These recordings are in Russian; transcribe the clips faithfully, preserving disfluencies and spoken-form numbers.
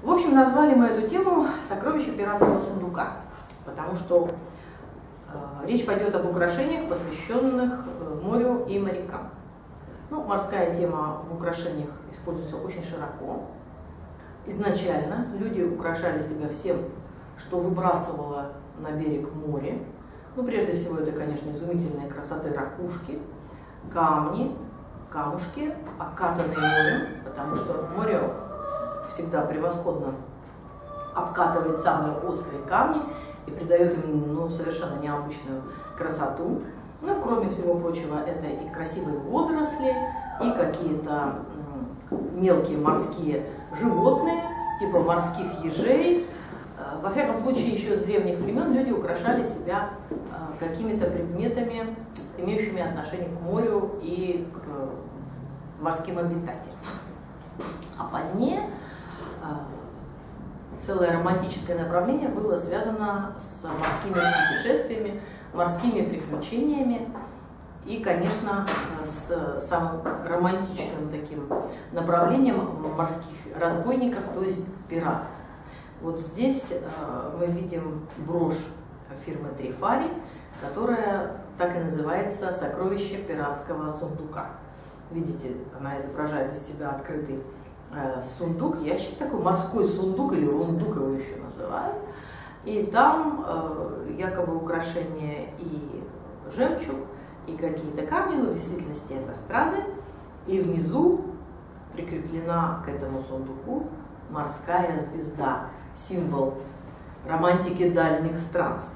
В общем, назвали мы эту тему «Сокровища пиратского сундука», потому что э, речь пойдет об украшениях, посвященных э, морю и морякам. Ну, морская тема в украшениях используется очень широко. Изначально люди украшали себя всем, что выбрасывало на берег море. Ну, прежде всего, это, конечно, изумительные красоты ракушки, камни, камушки, окатанные морем, потому что море всегда превосходно обкатывает самые острые камни и придает им ну, совершенно необычную красоту. Ну, кроме всего прочего, это и красивые водоросли, и какие-то мелкие морские животные, типа морских ежей. Во всяком случае, еще с древних времен люди украшали себя какими-то предметами, имеющими отношение к морю и к морским обитателям. А позднее целое романтическое направление было связано с морскими путешествиями, морскими приключениями и, конечно, с самым романтичным таким направлением морских разбойников, то есть пиратов. Вот здесь мы видим брошь фирмы Трифари, которая так и называется «Сокровище пиратского сундука». Видите, она изображает из себя открытый э, сундук, ящик такой, морской сундук или рундук его еще называют. И там э, якобы украшения и жемчуг, и какие-то камни, но в действительности это стразы. И внизу прикреплена к этому сундуку морская звезда, символ романтики дальних странствий.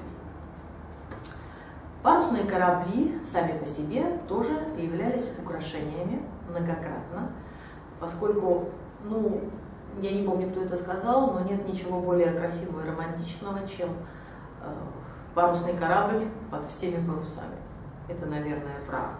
Парусные корабли сами по себе тоже являлись украшениями многократно, поскольку, ну, я не помню, кто это сказал, но нет ничего более красивого и романтичного, чем э, парусный корабль под всеми парусами. Это, наверное, правда.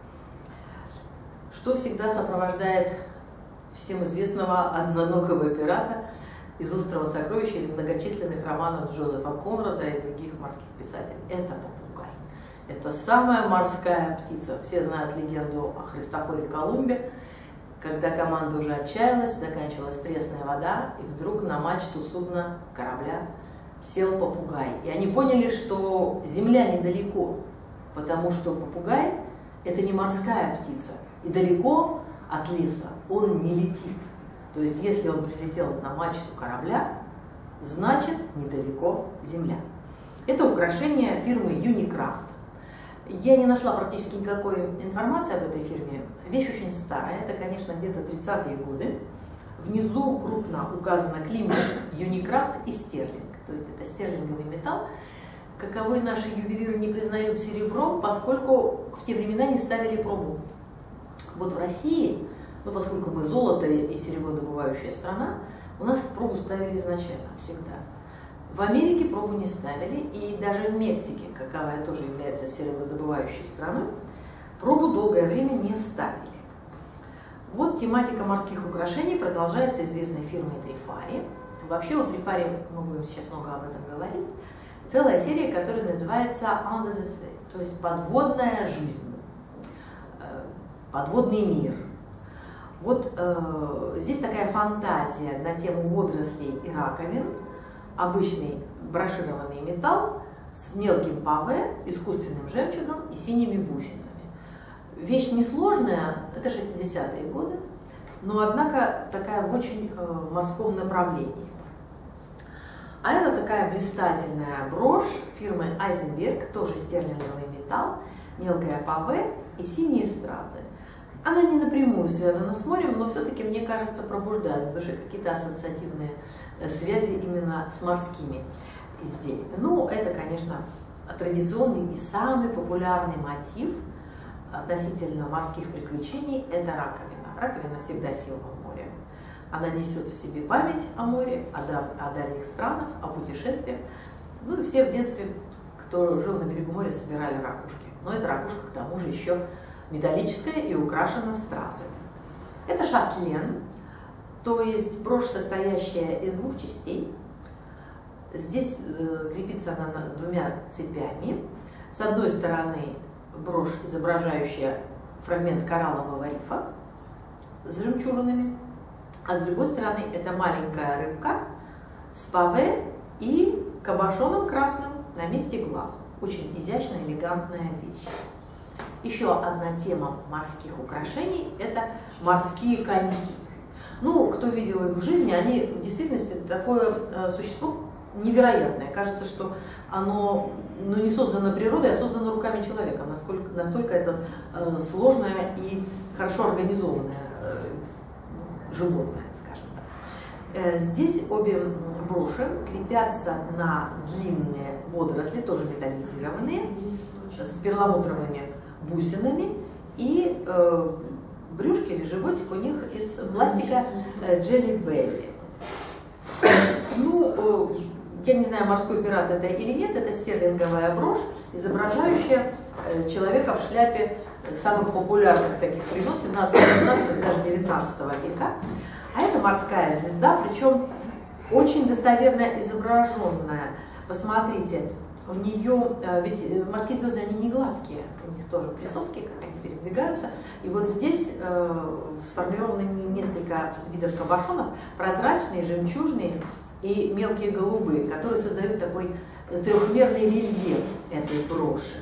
Что всегда сопровождает всем известного одноногого пирата из «Острова сокровищ» или многочисленных романов Джозефа Конрада и других морских писателей? Это попугай. Это самая морская птица. Все знают легенду о Христофоре Колумбе, когда команда уже отчаялась, заканчивалась пресная вода, и вдруг на мачту судна корабля сел попугай. И они поняли, что земля недалеко, потому что попугай – это не морская птица, и далеко от леса он не летит. То есть, если он прилетел на мачту корабля, значит, недалеко земля. Это украшение фирмы Юникрафт. Я не нашла практически никакой информации об этой фирме. Вещь очень старая, это, конечно, где-то тридцатые годы. Внизу крупно указано клеймо Юникрафт и стерлинг. То есть это стерлинговый металл, каковой наши ювелиры не признают серебром, поскольку в те времена не ставили пробу. Вот в России, ну, поскольку мы золото и серебродобывающая страна, у нас пробу ставили изначально, всегда. В Америке пробу не ставили, и даже в Мексике, каковая тоже является серебродобывающей страной, пробу долгое время не ставили. Вот тематика морских украшений продолжается известной фирмой Трифари. Вообще у Трифари, мы будем сейчас много об этом говорить, целая серия, которая называется Under the Sea, то есть подводная жизнь, подводный мир. Вот э, здесь такая фантазия на тему водорослей и раковин, обычный брошированный металл с мелким паве, искусственным жемчугом и синими бусинами. Вещь несложная, это шестидесятые годы, но однако такая в очень э, морском направлении. А это такая блистательная брошь фирмы Айзенберг, тоже стерлинговый металл, мелкое паве и синие стразы. Она не напрямую связана с морем, но все-таки, мне кажется, пробуждает в душе какие-то ассоциативные связи именно с морскими изделиями. Ну, это, конечно, традиционный и самый популярный мотив относительно морских приключений – это раковина. Раковина всегда символ моря. Она несет в себе память о море, о, да, о дальних странах, о путешествиях. Ну и все в детстве, кто жил на берегу моря, собирали ракушки. Но эта ракушка, к тому же, еще металлическая и украшена стразами. Это шатлен, то есть брошь, состоящая из двух частей. Здесь э, крепится она двумя цепями. С одной стороны брошь, изображающая фрагмент кораллового рифа с жемчужинами, А с другой стороны, это маленькая рыбка с паве и кабошоном красным на месте глаз. Очень изящная, элегантная вещь. Еще одна тема морских украшений – это морские коньки. Ну, кто видел их в жизни, они в действительности такое э, существо невероятное. Кажется, что оно ну, не создано природой, а создано руками человека. Насколько, настолько это э, сложное и хорошо организованное э, животное, скажем так. Э, здесь обе броши крепятся на длинные водоросли, тоже металлизированные, с перламутровыми бусинами, и э, брюшки или животик у них из пластика э, Jelly Belly. Ну, э, я не знаю, морской пират это или нет, это стерлинговая брошь, изображающая э, человека в шляпе самых популярных таких времен семнадцатого, восемнадцатого, даже девятнадцатого века. А это морская звезда, причем очень достоверно изображенная. Посмотрите, у нее, ведь морские звезды, они не гладкие, у них тоже присоски, как они передвигаются. И вот здесь э, сформированы несколько видов кабошонов, прозрачные, жемчужные и мелкие голубые, которые создают такой трехмерный рельеф этой броши.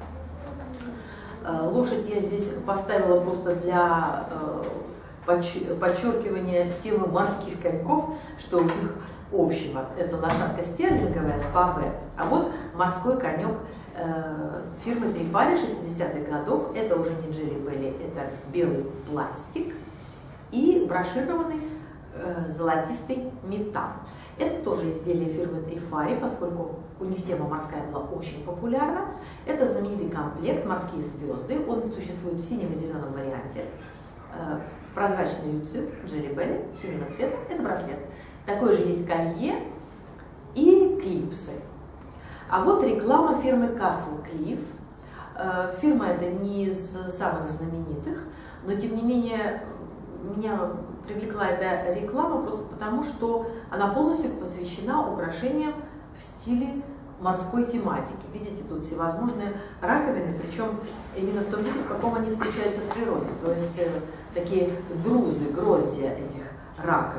Э, лошадь я здесь поставила просто для э, подчеркивания темы морских коньков, что у них общего. Это лошадка стерлинговая с паве, а вот морской конек э, фирмы Трифари шестидесятых годов. Это уже не Jelly Belly, это белый пластик и брошированный э, золотистый металл. Это тоже изделие фирмы Трифари, поскольку у них тема морская была очень популярна. Это знаменитый комплект «Морские звезды». Он существует в синем и зеленом варианте. Э, прозрачный люцит Jelly Belly синего цвета. Это браслет. Такой же есть колье и клипсы. А вот реклама фирмы Castle Cliff. Фирма эта не из самых знаменитых, но тем не менее меня привлекла эта реклама просто потому, что она полностью посвящена украшениям в стиле морской тематики. Видите, тут всевозможные раковины, причем именно в том виде, в каком они встречаются в природе. То есть такие друзы, гроздья этих раковин.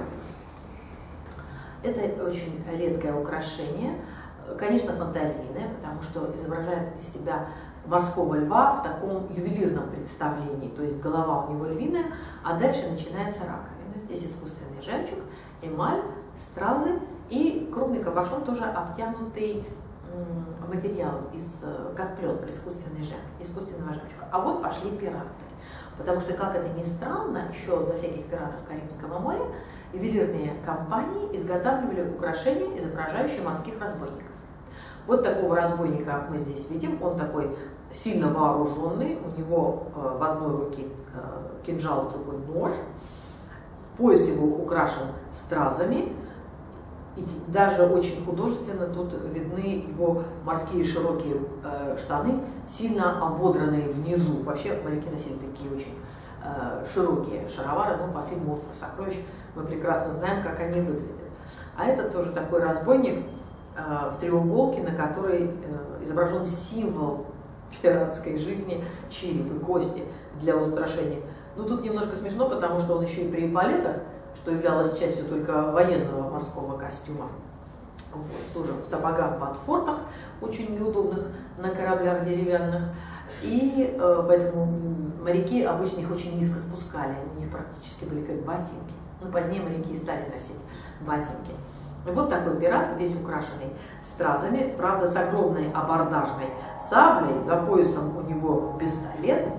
Это очень редкое украшение, конечно, фантазийное, потому что изображает из себя морского льва в таком ювелирном представлении, то есть голова у него львиная, а дальше начинается раковина. Здесь искусственный жемчуг, эмаль, стразы и крупный кабошон, тоже обтянутый материалом, из, как пленка, искусственный жем, искусственного жемчуга. А вот пошли пираты. Потому что, как это ни странно, еще до всяких пиратов Карибского моря ювелирные компании изготавливали украшения, изображающие морских разбойников. Вот такого разбойника мы здесь видим. Он такой сильно вооруженный, у него э, в одной руке э, кинжал, в другой нож. Пояс его украшен стразами. И даже очень художественно тут видны его морские широкие э, штаны, сильно ободранные внизу. Вообще моряки носили такие очень э, широкие шаровары, но по фильму «Остров сокровищ» мы прекрасно знаем, как они выглядят. А это тоже такой разбойник э, в треуголке, на которой э, изображен символ пиратской жизни, череп и кости для устрашения. Но тут немножко смешно, потому что он еще и при эполетах, что являлось частью только военного морского костюма. Вот, тоже в сапогах ботфортах, очень неудобных на кораблях деревянных. И э, поэтому моряки обычно их очень низко спускали, они у них практически были как ботинки. Но позднее моряки и стали носить ботинки. И вот такой пират, весь украшенный стразами, правда, с огромной абордажной саблей, за поясом у него пистолет.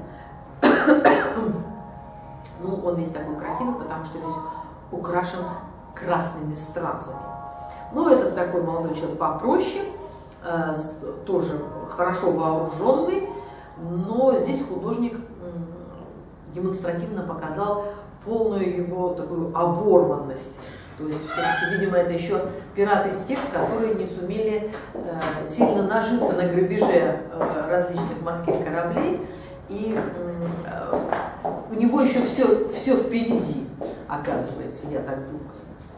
Ну, он весь такой красивый, потому что весь украшен красными стразами. Ну, этот такой молодой человек попроще, э, тоже хорошо вооруженный, но здесь художник э, демонстративно показал полную его такую оборванность. То есть, все-таки, видимо, это еще пираты из тех, которые не сумели э, сильно нажиться на грабеже э, различных морских кораблей. И э, у него еще все, все впереди, оказывается, я так думаю.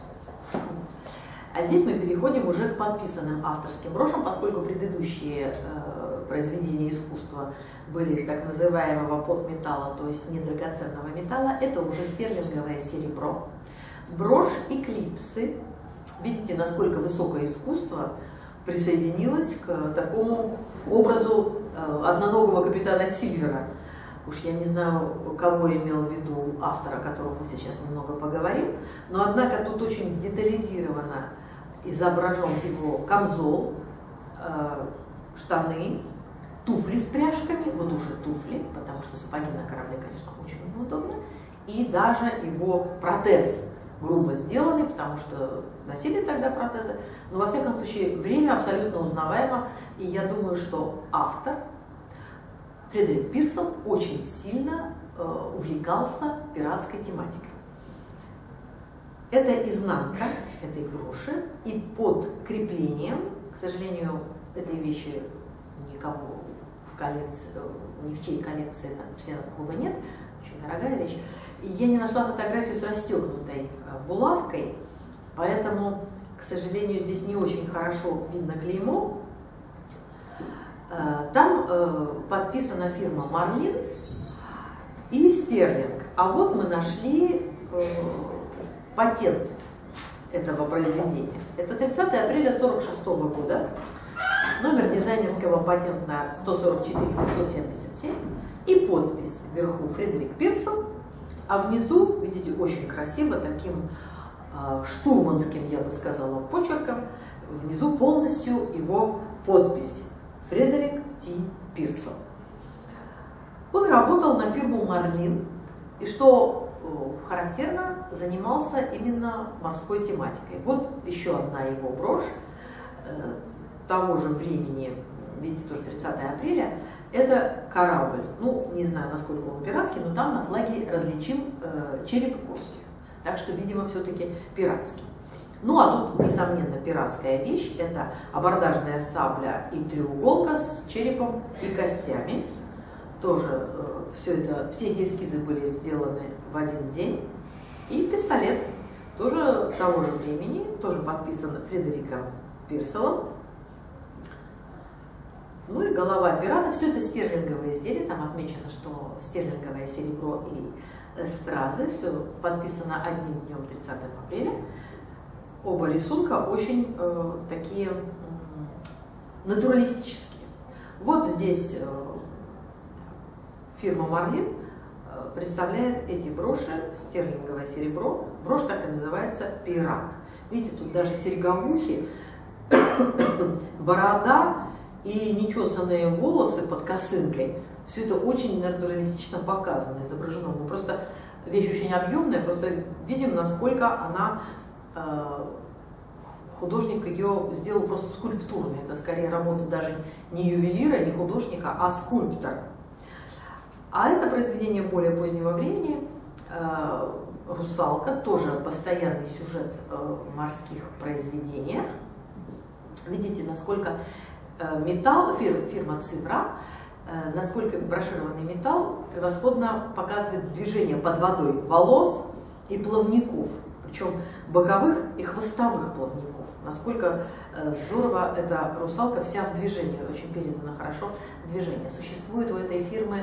А здесь мы переходим уже к подписанным авторским брошам, поскольку предыдущие э, произведения искусства были из так называемого подметалла, то есть недрагоценного металла. Это уже стерлинговое серебро. брошь «Эклипсы». Видите, насколько высокое искусство присоединилось к такому образу одноногого капитана Сильвера. Уж я не знаю, кого имел в виду автор, о котором мы сейчас немного поговорим, но однако тут очень детализированно изображен его камзол, штаны, туфли с пряжками, вот уже туфли, потому что сапоги на корабле, конечно, очень неудобно, и даже его протез грубо сделанный, потому что носили тогда протезы, но во всяком случае время абсолютно узнаваемо, и я думаю, что автор Фредерик Пирсон очень сильно э, увлекался пиратской тематикой. Это изнанка этой броши, и под креплением, к сожалению, этой вещи никого в коллекции, ни в чьей коллекции членов клуба нет, очень дорогая вещь. И я не нашла фотографию с расстегнутой булавкой, поэтому, к сожалению, здесь не очень хорошо видно клеймо. Там э, подписана фирма Марлин и Стерлинг. А вот мы нашли э, патент этого произведения. Это тридцатое апреля сорок шестого года, номер дизайнерского патента сто сорок четыре пятьсот семьдесят семь и подпись вверху Фредерик Пирсон, а внизу, видите, очень красиво, таким э, штурманским, я бы сказала, почерком, внизу полностью его подпись. Фредерик Т. Пирсон. Он работал на фирму Марлин, и что характерно, занимался именно морской тематикой. Вот еще одна его брошь э, того же времени, видите, тоже тридцатое апреля, это корабль. Ну, не знаю, насколько он пиратский, но там на флаге различим э, череп и кости. Так что, видимо, все-таки пиратский. Ну, а тут, несомненно, пиратская вещь. Это абордажная сабля и треуголка с черепом и костями. Тоже э, все, это, все эти эскизы были сделаны в один день. И пистолет тоже того же времени, тоже подписан Фредериком Пирсоном. Ну и голова пирата. Все это стерлинговые изделия. Там отмечено, что стерлинговое серебро и стразы. Все подписано одним днем, тридцатого апреля. Оба рисунка очень э, такие э, натуралистические. Вот здесь э, фирма Марлин э, представляет эти броши, стерлинговое серебро. Брошь так и называется «Пират». Видите, тут даже серьга в ухе, борода и нечесанные волосы под косынкой. Все это очень натуралистично показано, изображено. Мы просто вещь очень объемная, просто видим, насколько она... Художник ее сделал просто скульптурной. Это скорее работа даже не ювелира, не художника, а скульптора. А это произведение более позднего времени. «Русалка», тоже постоянный сюжет в морских произведениях. Видите, насколько металл, фирма Цивра, насколько брошированный металл превосходно показывает движение под водой волос и плавников. Причем боковых и хвостовых плавников. Насколько здорово эта русалка вся в движении, очень передано хорошо движение. Существует у этой фирмы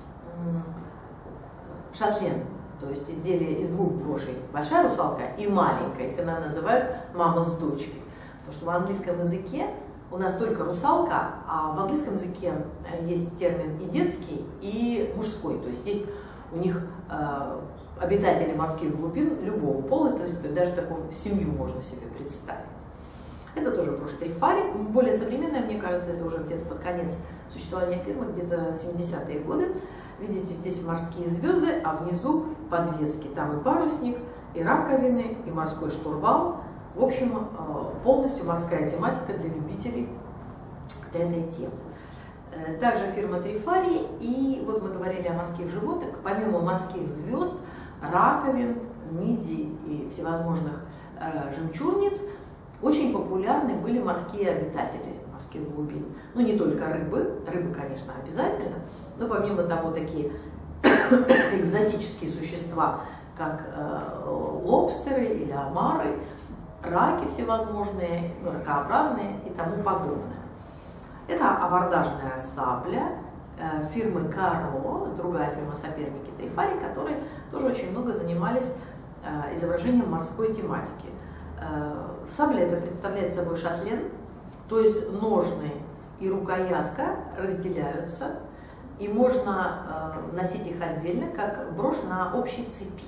шатлен, то есть изделие из двух брошей. Большая русалка и маленькая, их иногда называют мама с дочкой. Потому что в английском языке у нас только русалка, а в английском языке есть термин и детский, и мужской. То есть есть у них обитатели морских глубин любого пола, то есть даже такую семью можно себе представить. Это тоже брошь Трифари, более современная, мне кажется, это уже где-то под конец существования фирмы, где-то семидесятые годы. Видите, здесь морские звезды, а внизу подвески. Там и парусник, и раковины, и морской штурвал. В общем, полностью морская тематика для любителей этой темы. Также фирма Трифари, и вот мы говорили о морских животных, помимо морских звезд, раковин, мидий и всевозможных э, жемчужниц, очень популярны были морские обитатели морских глубин. Ну, не только рыбы, рыбы, конечно, обязательно, но помимо того, такие экзотические существа, как э, лобстеры или омары, раки всевозможные, ну, ракообразные и тому подобное. Это абордажная сабля э, фирмы Каро, другая фирма соперники Трифари, которые тоже очень много занимались изображением морской тематики. Сабля это представляет собой шатлен, то есть ножны и рукоятка разделяются, и можно носить их отдельно, как брошь на общей цепи.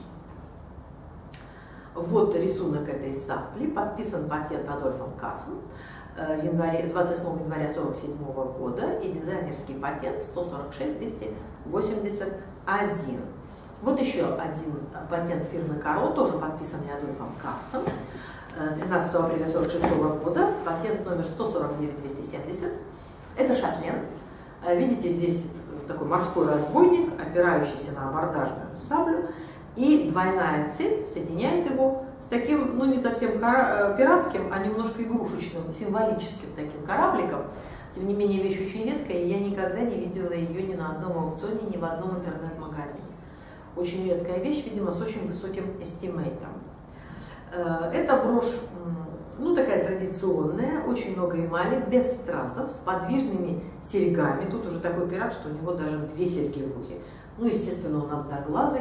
Вот рисунок этой сабли, подписан патент Адольфом Кацем двадцать восьмого января тысяча девятьсот сорок седьмого года и дизайнерский патент сто сорок шесть двести восемьдесят один. Вот еще один патент фирмы Каро, тоже подписанный Адольфом Кацем, тринадцатого апреля тысяча девятьсот сорок шестого года, патент номер сто сорок девять двести семьдесят. Это шатлен. Видите, здесь такой морской разбойник, опирающийся на абордажную саблю, и двойная цепь соединяет его с таким, ну не совсем пиратским, а немножко игрушечным, символическим таким корабликом. Тем не менее, вещь очень редкая, и я никогда не видела ее ни на одном аукционе, ни в одном интернет-магазине. Очень редкая вещь, видимо, с очень высоким эстимейтом. Эта брошь, ну такая традиционная, очень много эмали, без стразов, с подвижными серьгами. Тут уже такой пират, что у него даже две серьги в ухе. Ну, естественно, он одноглазый.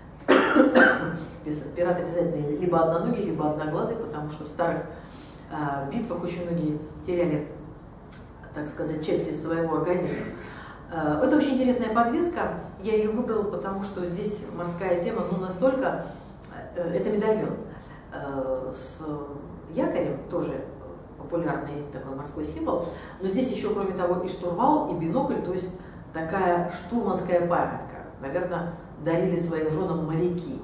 Пират обязательно либо одноногий, либо одноглазый, потому что в старых э, битвах очень многие теряли, так сказать, части своего организма. Э, это очень интересная подвеска. Я ее выбрала, потому что здесь морская тема, ну настолько, э, это медальон э, с якорем, тоже популярный такой морской символ, но здесь еще, кроме того, и штурвал, и бинокль, то есть такая штурманская памятка. Наверное, дарили своим женам моряки.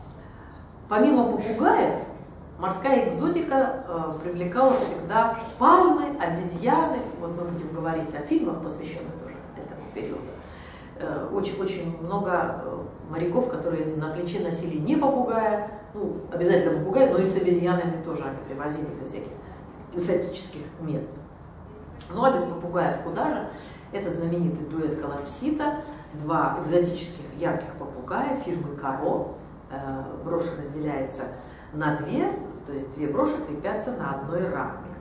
Помимо попугаев, морская экзотика э, привлекала всегда пальмы, обезьяны. Вот мы будем говорить о фильмах, посвященных тоже этому периоду. Очень-очень э, много э, моряков, которые на плече носили не попугая, ну, обязательно попугай, но и с обезьянами тоже они привозили их из всяких экзотических мест. Ну а без попугаев куда же? Это знаменитый дуэт Калапсита, два экзотических ярких попугая фирмы Каро. Брошь разделяется на две, то есть две броши крепятся на одной раме.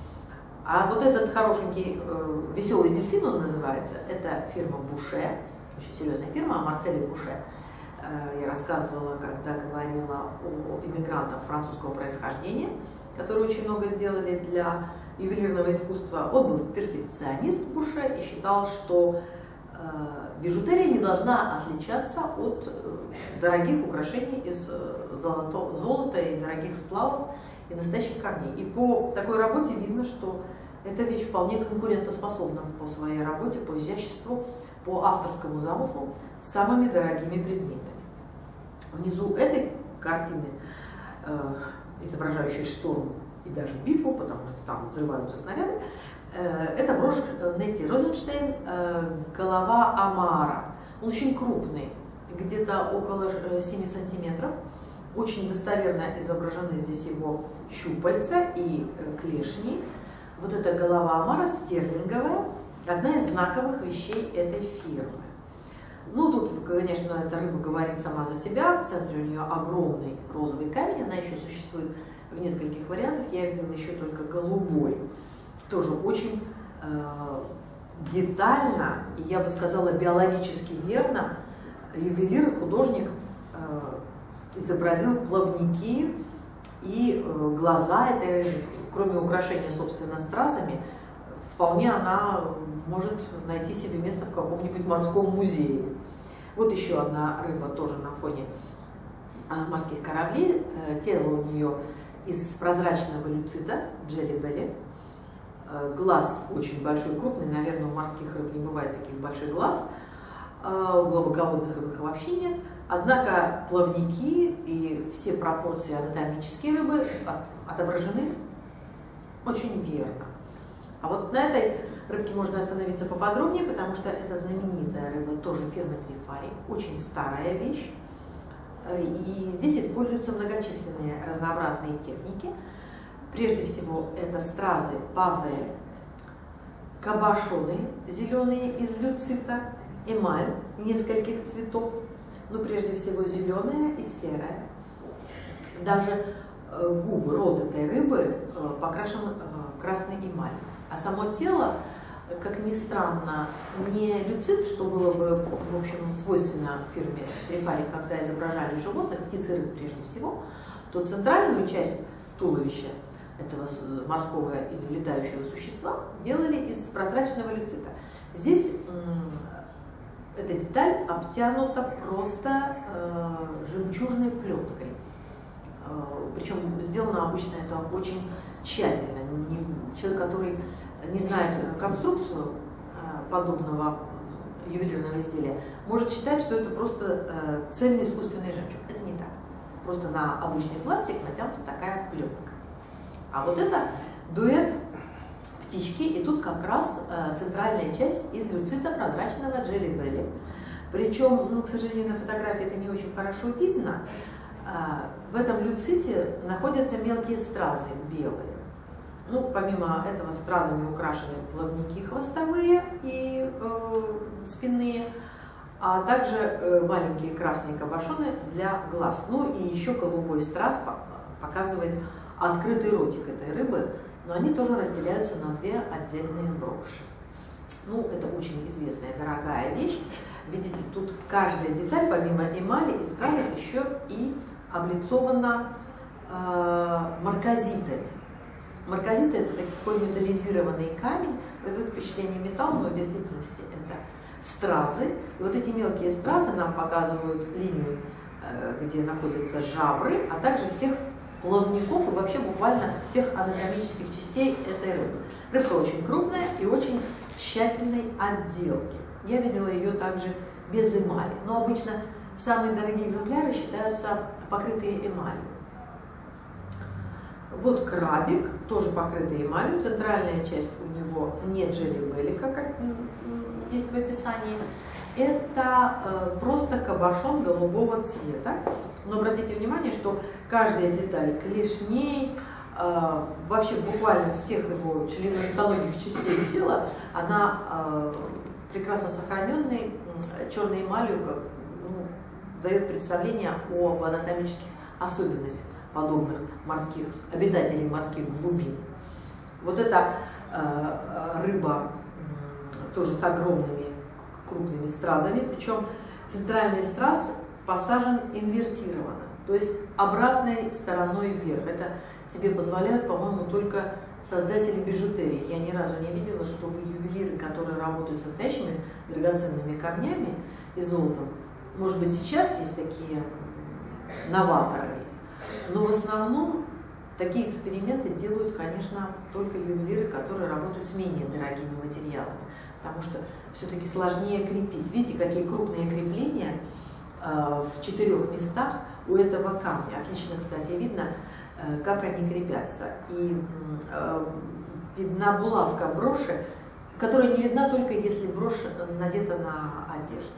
А вот этот хорошенький веселый дельфин, он называется, это фирма Буше, очень серьезная фирма, Марсель Буше. Я рассказывала, когда говорила о иммигрантах французского происхождения, которые очень много сделали для ювелирного искусства. Он был перфекционист Буше и считал, что э, бижутерия не должна отличаться от э, дорогих украшений из э, золото, золота и дорогих сплавов и настоящих камней. И по такой работе видно, что эта вещь вполне конкурентоспособна по своей работе, по изяществу, по авторскому замыслу с самыми дорогими предметами. Внизу этой картины, э, изображающей шторм и даже битву, потому что там взрываются снаряды, э, это брошь Нетти Розенштейн, э, голова омара. Он очень крупный, где-то около семи сантиметров. Очень достоверно изображены здесь его щупальца и э, клешни. Вот эта голова омара стерлинговая, одна из знаковых вещей этой фирмы. Ну, тут, конечно, эта рыба говорит сама за себя. В центре у нее огромный розовый камень. Она еще существует в нескольких вариантах. Я видела еще только голубой. Тоже очень э, детально, и я бы сказала, биологически верно, ювелир и художник э, изобразил плавники и э, глаза этой рыбы. Кроме украшения, собственно, стразами, вполне она может найти себе место в каком-нибудь морском музее. Вот еще одна рыба тоже на фоне морских кораблей. Тело у нее из прозрачного люцита, джелли-белли. Глаз очень большой, крупный. Наверное, у морских рыб не бывает таких больших глаз. У глубоководных рыб их вообще нет. Однако плавники и все пропорции анатомические рыбы отображены очень верно. А вот на этой рыбке можно остановиться поподробнее, потому что это знаменитая рыба, тоже фирмы Трифарик, очень старая вещь. И здесь используются многочисленные разнообразные техники. Прежде всего, это стразы паве, кабошоны зеленые из люцита, эмаль нескольких цветов, но прежде всего зеленая и серая. Даже губы, рот этой рыбы покрашен красной эмалью. А само тело как ни странно, не люцит, что было бы, в общем, свойственно фирме Трифари, когда изображали животных, птиц и рыб прежде всего, то центральную часть туловища этого морского или летающего существа делали из прозрачного люцита. Здесь эта деталь обтянута просто э, жемчужной пленкой. Э, причем сделано обычно это очень тщательно. Не, человек, который не знает конструкцию э, подобного ювелирного изделия, может считать, что это просто э, цельный искусственный жемчуг. Это не так. Просто на обычный пластик натянута такая пленка. А вот это дуэт птички, и тут как раз э, центральная часть из люцита прозрачного Jelly Belly. Причем, ну, к сожалению, на фотографии это не очень хорошо видно. Э, в этом люците находятся мелкие стразы белые. Ну, помимо этого стразами украшены плавники хвостовые и э, спинные, а также э, маленькие красные кабошоны для глаз. Ну и еще голубой страз показывает открытый ротик этой рыбы, но они тоже разделяются на две отдельные броши. Ну, это очень известная, дорогая вещь. Видите, тут каждая деталь, помимо эмали и стразов, еще и облицована э, марказитами. Марказиты – это такой металлизированный камень, производит впечатление металла, но в действительности это стразы. И вот эти мелкие стразы нам показывают линию, э, где находятся жабры, а также всех плавников и вообще буквально всех анатомических частей этой рыбы. Рыбка очень крупная и очень тщательной отделки. Я видела ее также без эмали, но обычно самые дорогие экземпляры считаются покрытые эмалью. Вот крабик, тоже покрытый эмалью, центральная часть у него не Jelly Belly, как есть в описании. Это э, просто кабошон голубого цвета. Но обратите внимание, что каждая деталь клешней, э, вообще буквально всех его членистоногих частей тела, она э, прекрасно сохраненной э, черной эмалью как, ну, дает представление об анатомических особенностях подобных морских обитателей морских глубин. Вот эта э, рыба э, тоже с огромными крупными стразами, причем центральный страз посажен инвертированно, то есть обратной стороной вверх. Это себе позволяют, по-моему, только создатели бижутерии. Я ни разу не видела, чтобы ювелиры, которые работают с настоящими драгоценными камнями и золотом, может быть, сейчас есть такие новаторы, но в основном такие эксперименты делают, конечно, только ювелиры, которые работают с менее дорогими материалами, потому что все-таки сложнее крепить. Видите, какие крупные крепления э, в четырех местах у этого камня. Отлично, кстати, видно, э, как они крепятся. И э, видна булавка броши, которая не видна только если брошь надета на одежду.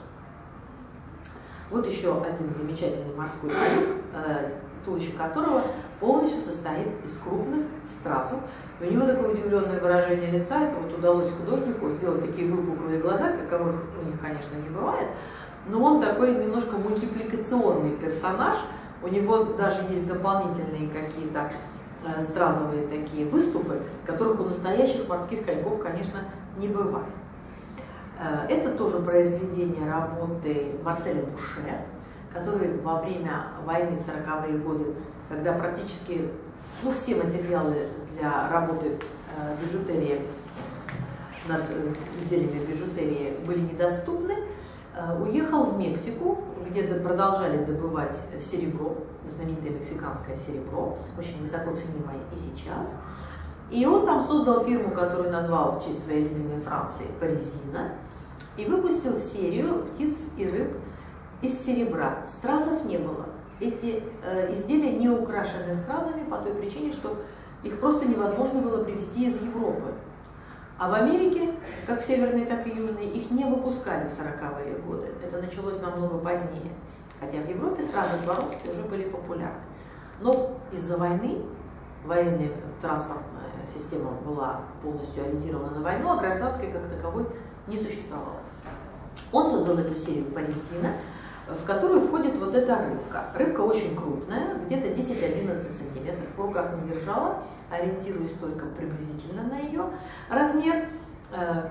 Вот еще один замечательный морской конек, э, туловище которого полностью состоит из крупных стразов. И у него такое удивленное выражение лица. Это вот удалось художнику сделать такие выпуклые глаза, каковых у них, конечно, не бывает. Но он такой немножко мультипликационный персонаж. У него даже есть дополнительные какие-то э, стразовые такие выступы, которых у настоящих морских коньков, конечно, не бывает. Э, это тоже произведение работы Марселя Буше, который во время войны в сороковые годы, когда практически ну, все материалы для работы э, бижутерии, над э, изделиями бижутерии были недоступны, э, уехал в Мексику, где продолжали добывать серебро, знаменитое мексиканское серебро, очень высоко ценимое и сейчас. И он там создал фирму, которую назвал в честь своей любимой Франции Паризина, и выпустил серию птиц и рыб из серебра. Стразов не было. Эти э, изделия не украшены стразами по той причине, что их просто невозможно было привезти из Европы. А в Америке, как в северной, так и южной, их не выпускали в сороковые годы. Это началось намного позднее. Хотя в Европе стразы Сваровски уже были популярны. Но из-за войны, военная транспортная система была полностью ориентирована на войну, а гражданской как таковой не существовало. Он создал эту серию Паризина, в которую входит вот эта рыбка. Рыбка очень крупная, где-то десять-одиннадцать сантиметров. В руках не держала, ориентируясь только приблизительно на ее размер.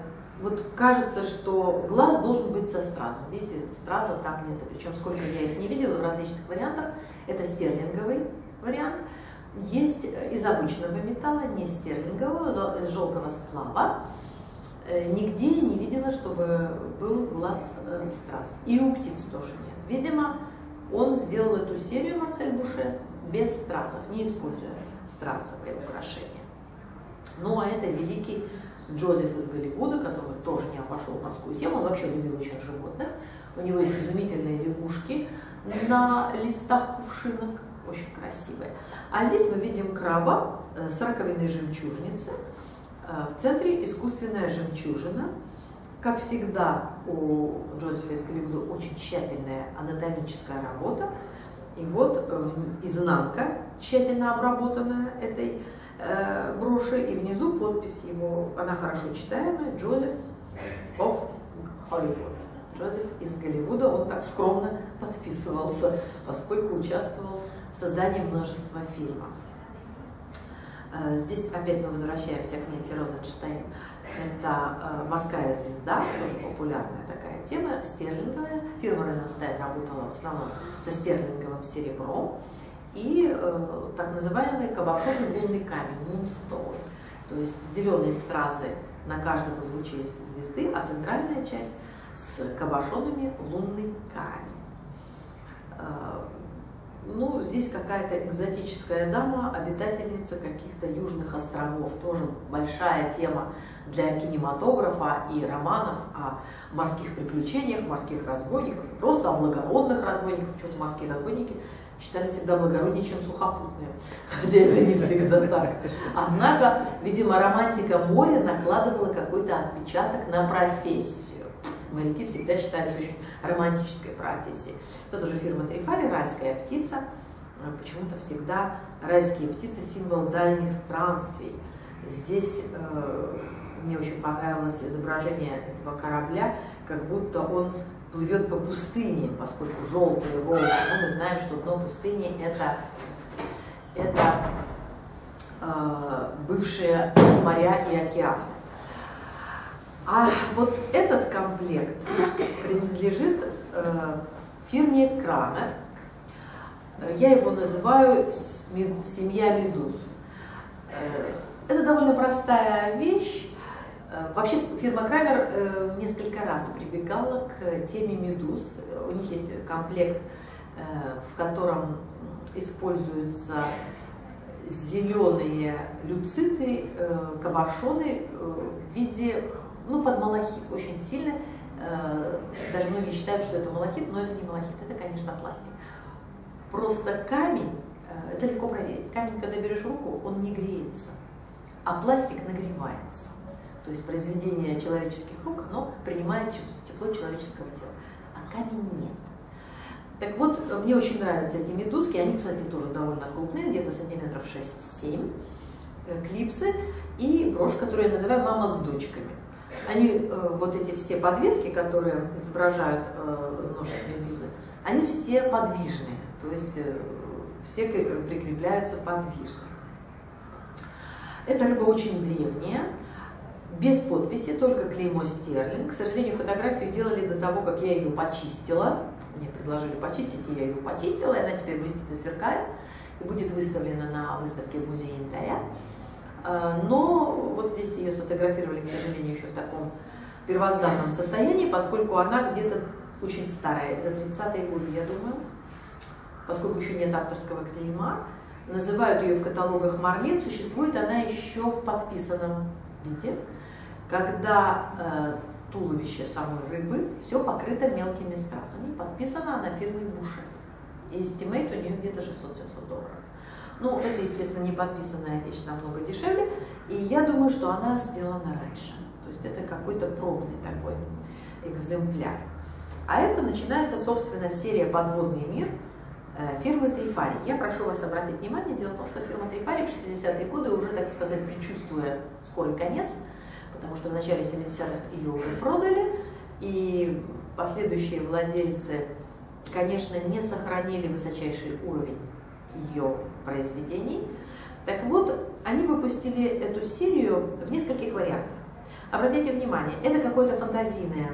вот кажется, что глаз должен быть со стразом. Видите, страза там нет. Причем сколько я их не видела в различных вариантах. Это стерлинговый вариант. Есть из обычного металла, не стерлингового, желтого сплава. Нигде я не видела, чтобы был глаз страз. И у птиц тоже нет. Видимо, он сделал эту серию, Марсель Буше, без стразов, не используя стразовые украшения. Ну а это великий Джозеф из Голливуда, который тоже не обошел морскую тему. Он вообще любил очень животных. У него есть изумительные лягушки на листах кувшинок, очень красивые. А здесь мы видим краба с раковиной жемчужницы. В центре искусственная жемчужина. Как всегда, у Джозефа из Голливуда очень тщательная анатомическая работа. И вот изнанка, тщательно обработанная этой э, броши, и внизу подпись его, она хорошо читаемая, Джозеф of Hollywood. Джозеф из Голливуда, он так скромно подписывался, поскольку участвовал в создании множества фильмов. Здесь опять мы возвращаемся к Нете Розенштейн. Это морская звезда, тоже популярная такая тема, стерлинговая. Фирма Розенштейн работала в основном со стерлинговым серебром. И э, так называемый кабошонный лунный камень, moonstone. То есть зеленые стразы на каждом из лучей звезды, а центральная часть с кабошонами лунный камень. Э, Ну, здесь какая-то экзотическая дама, обитательница каких-то южных островов. Тоже большая тема для кинематографа и романов о морских приключениях, морских разбойниках, просто о благородных разбойниках. Почему-то морские разбойники считались всегда благороднее, чем сухопутные, хотя это не всегда так. Однако, видимо, романтика моря накладывала какой-то отпечаток на профессию. Моряки всегда считались очень романтической профессией. Это тоже фирма Трифари, райская птица. Почему-то всегда райские птицы – символ дальних странствий. Здесь э, мне очень понравилось изображение этого корабля, как будто он плывет по пустыне, поскольку желтые волны. Но мы знаем, что дно пустыни – это, это э, бывшие моря и океаны. А вот этот комплект принадлежит э, фирме Крамер. Я его называю «Семья медуз». Э, это довольно простая вещь. Э, вообще фирма Крамер э, несколько раз прибегала к теме медуз. У них есть комплект, э, в котором используются зеленые люциты, э, кабошоны э, в виде, ну, под малахит, очень сильно. Э, даже многие считают, что это малахит, но это не малахит, это, конечно, пластик. Просто камень, э, это легко проверить, камень, когда берешь в руку, он не греется, а пластик нагревается. То есть произведение человеческих рук, оно принимает тепло человеческого тела, а камень нет. Так вот, мне очень нравятся эти медузки, они, кстати, тоже довольно крупные, где-то сантиметров шесть-семь, э, клипсы и брошь, которую я называю «Мама с дочками». Они, э, вот эти все подвески, которые изображают э, ножки медузы, они все подвижные, то есть э, все прикрепляются подвижно. Эта рыба очень древняя, без подписи, только клеймо стерлинг. К сожалению, фотографию делали до того, как я ее почистила. Мне предложили почистить, и я ее почистила, и она теперь блестит и сверкает, и будет выставлена на выставке в музее янтаря. Но вот здесь ее сфотографировали, к сожалению, еще в таком первозданном состоянии, поскольку она где-то очень старая, это тридцатые годы, я думаю, поскольку еще нет авторского клейма. Называют ее в каталогах Марлен, существует она еще в подписанном виде, когда э, туловище самой рыбы все покрыто мелкими стразами. Подписана она фирмой Буше. И эстимейт у нее где-то шестьсот-семьсот долларов. Ну, это, естественно, не подписанная вещь, намного дешевле. И я думаю, что она сделана раньше. То есть это какой-то пробный такой экземпляр. А это начинается, собственно, серия «Подводный мир» фирмы Трифари. Я прошу вас обратить внимание, дело в том, что фирма Трифари в шестидесятые годы, уже, так сказать, предчувствуя скорый конец, потому что в начале семидесятых ее уже продали, и последующие владельцы, конечно, не сохранили высочайший уровень ее произведений. Так вот, они выпустили эту серию в нескольких вариантах. Обратите внимание, это какое-то фантазийное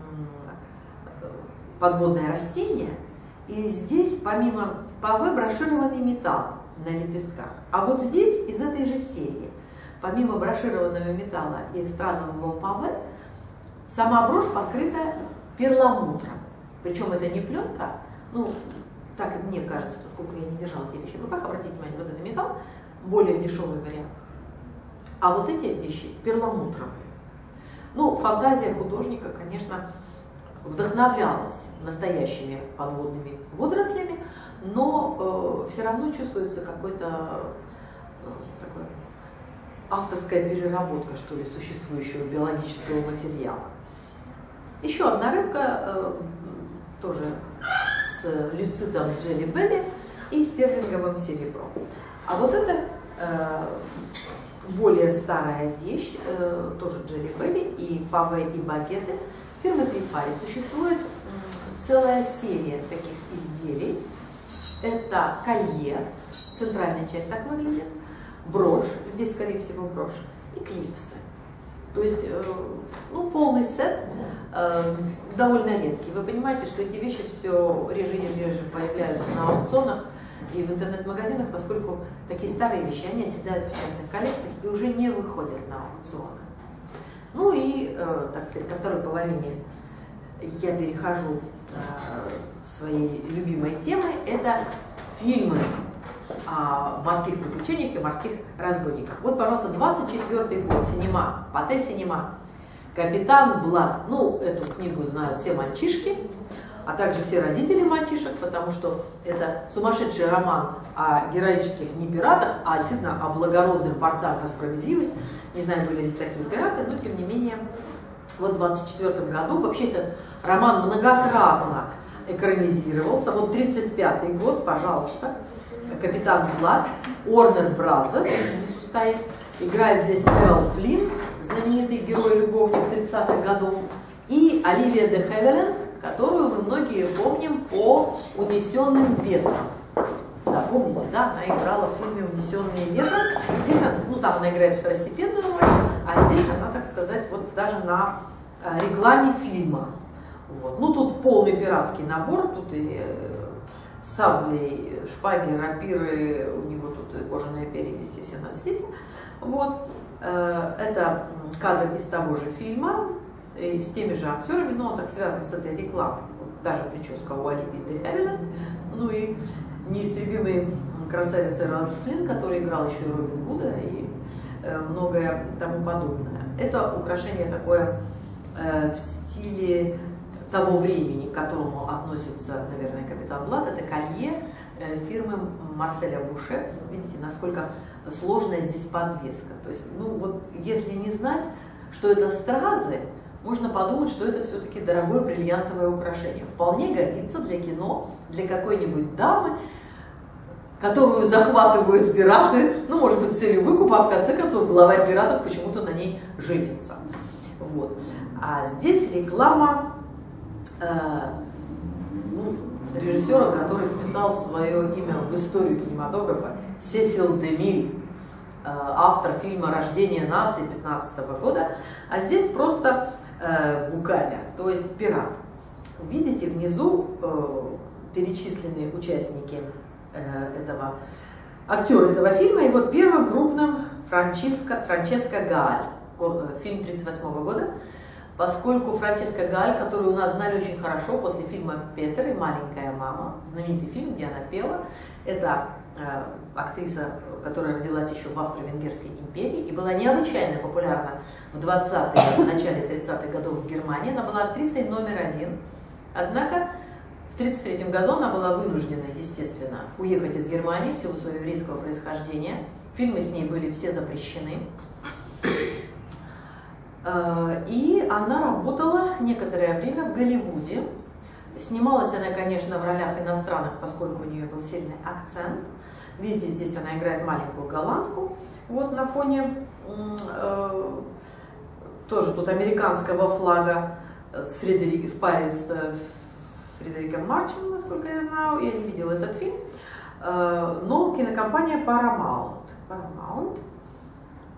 подводное растение, и здесь помимо паве брошированный металл на лепестках. А вот здесь из этой же серии, помимо брошированного металла и стразового паве, сама брошь покрыта перламутром. Причем это не пленка, ну, так и мне кажется, поскольку я не держала эти вещи в руках, обратите внимание, вот это металл, более дешевый вариант. А вот эти вещи перламутровые. Ну, фантазия художника, конечно, вдохновлялась настоящими подводными водорослями, но э, все равно чувствуется какой-то э, такой авторская переработка, что ли, существующего биологического материала. Еще одна рыбка, э, тоже с люцитом Jelly Belly и стерлинговым серебром. А вот это э, более старая вещь, э, тоже Jelly Belly, и паве, и багеты фирмы Трипари. Существует э, целая серия таких изделий. Это колье, центральная часть так выглядит, брошь, здесь, скорее всего, брошь, и клипсы. То есть, э, ну, полный сет, э, довольно редкий. Вы понимаете, что эти вещи все реже и реже появляются на аукционах и в интернет-магазинах, поскольку такие старые вещи, они оседают в частных коллекциях и уже не выходят на аукционы. Ну и, э, так сказать, ко второй половине я перехожу э, своей любимой темой, это фильмы о морских приключениях и морских разбойниках. Вот, пожалуйста, двадцать четвёртый год, синема, Патэ Синема, «Капитан Блад». Ну, эту книгу знают все мальчишки, а также все родители мальчишек, потому что это сумасшедший роман о героических не пиратах, а действительно о благородных борцах за справедливость. Не знаю, были ли такие пираты, но тем не менее, вот в двадцать четвёртом году, вообще этот роман многократно экранизировался. Вот тридцать пятый год, пожалуйста, «Капитан Блад», Warner Brothers, стоит, играет здесь Эрл Флинн, знаменитый герой-любовник тридцатых годов, и Оливия де Хевиленд, которую мы многие помним по «Унесенным ветром». Да, помните, да, она играла в фильме «Унесенные ветром». Здесь она, ну, там она играет второстепенную роль, а здесь она, так сказать, вот даже на рекламе фильма. Вот. Ну, тут полный пиратский набор, тут и э, сабли, шпаги, рапиры, у него тут и кожаная перевязь и все на свете. Вот. Э, это кадр из того же фильма, и с теми же актерами, но он так связан с этой рекламой. Вот, даже прическа у Оливии де Хевиленд, ну и неистребимый красавец Эрл Флинн, который играл еще и Робин Гуда и э, многое тому подобное. Это украшение такое э, в стиле того времени, к которому относится, наверное, «Капитан Блад», это колье э, фирмы Марселя Буше. Видите, насколько сложная здесь подвеска. То есть, ну вот, если не знать, что это стразы, можно подумать, что это все-таки дорогое бриллиантовое украшение. Вполне годится для кино, для какой-нибудь дамы, которую захватывают пираты, ну, может быть, с целью выкупа, а в конце концов главарь пиратов почему-то на ней женится. Вот. А здесь реклама э, ну, режиссера, который вписал свое имя в историю кинематографа, Сесил де Миль, э, автор фильма «Рождение нации» пятнадцатого года. А здесь просто э, букалер, то есть пират. Видите, внизу э, перечисленные участники этого актера этого фильма, и вот первым крупным Франческо, Франческо Гааль, фильм тридцать восьмого года, поскольку Франческо Гааль, которую у нас знали очень хорошо после фильма «Петер» и «Маленькая мама», знаменитый фильм, где она пела, это э, актриса, которая родилась еще в Австро-Венгерской империи и была необычайно популярна в двадцатые, в начале тридцатых годов в Германии. Она была актрисой номер один, однако в тысяча девятьсот тридцать третьем году она была вынуждена, естественно, уехать из Германии в силу своего еврейского происхождения. Фильмы с ней были все запрещены. И она работала некоторое время в Голливуде. Снималась она, конечно, в ролях иностранных, поскольку у нее был сильный акцент. Видите, здесь она играет маленькую голландку. Вот на фоне э, тоже тут американского флага с Фредерик, в паре с Фредериком Марчем, насколько я знаю, я не видела этот фильм, но кинокомпания Paramount, Paramount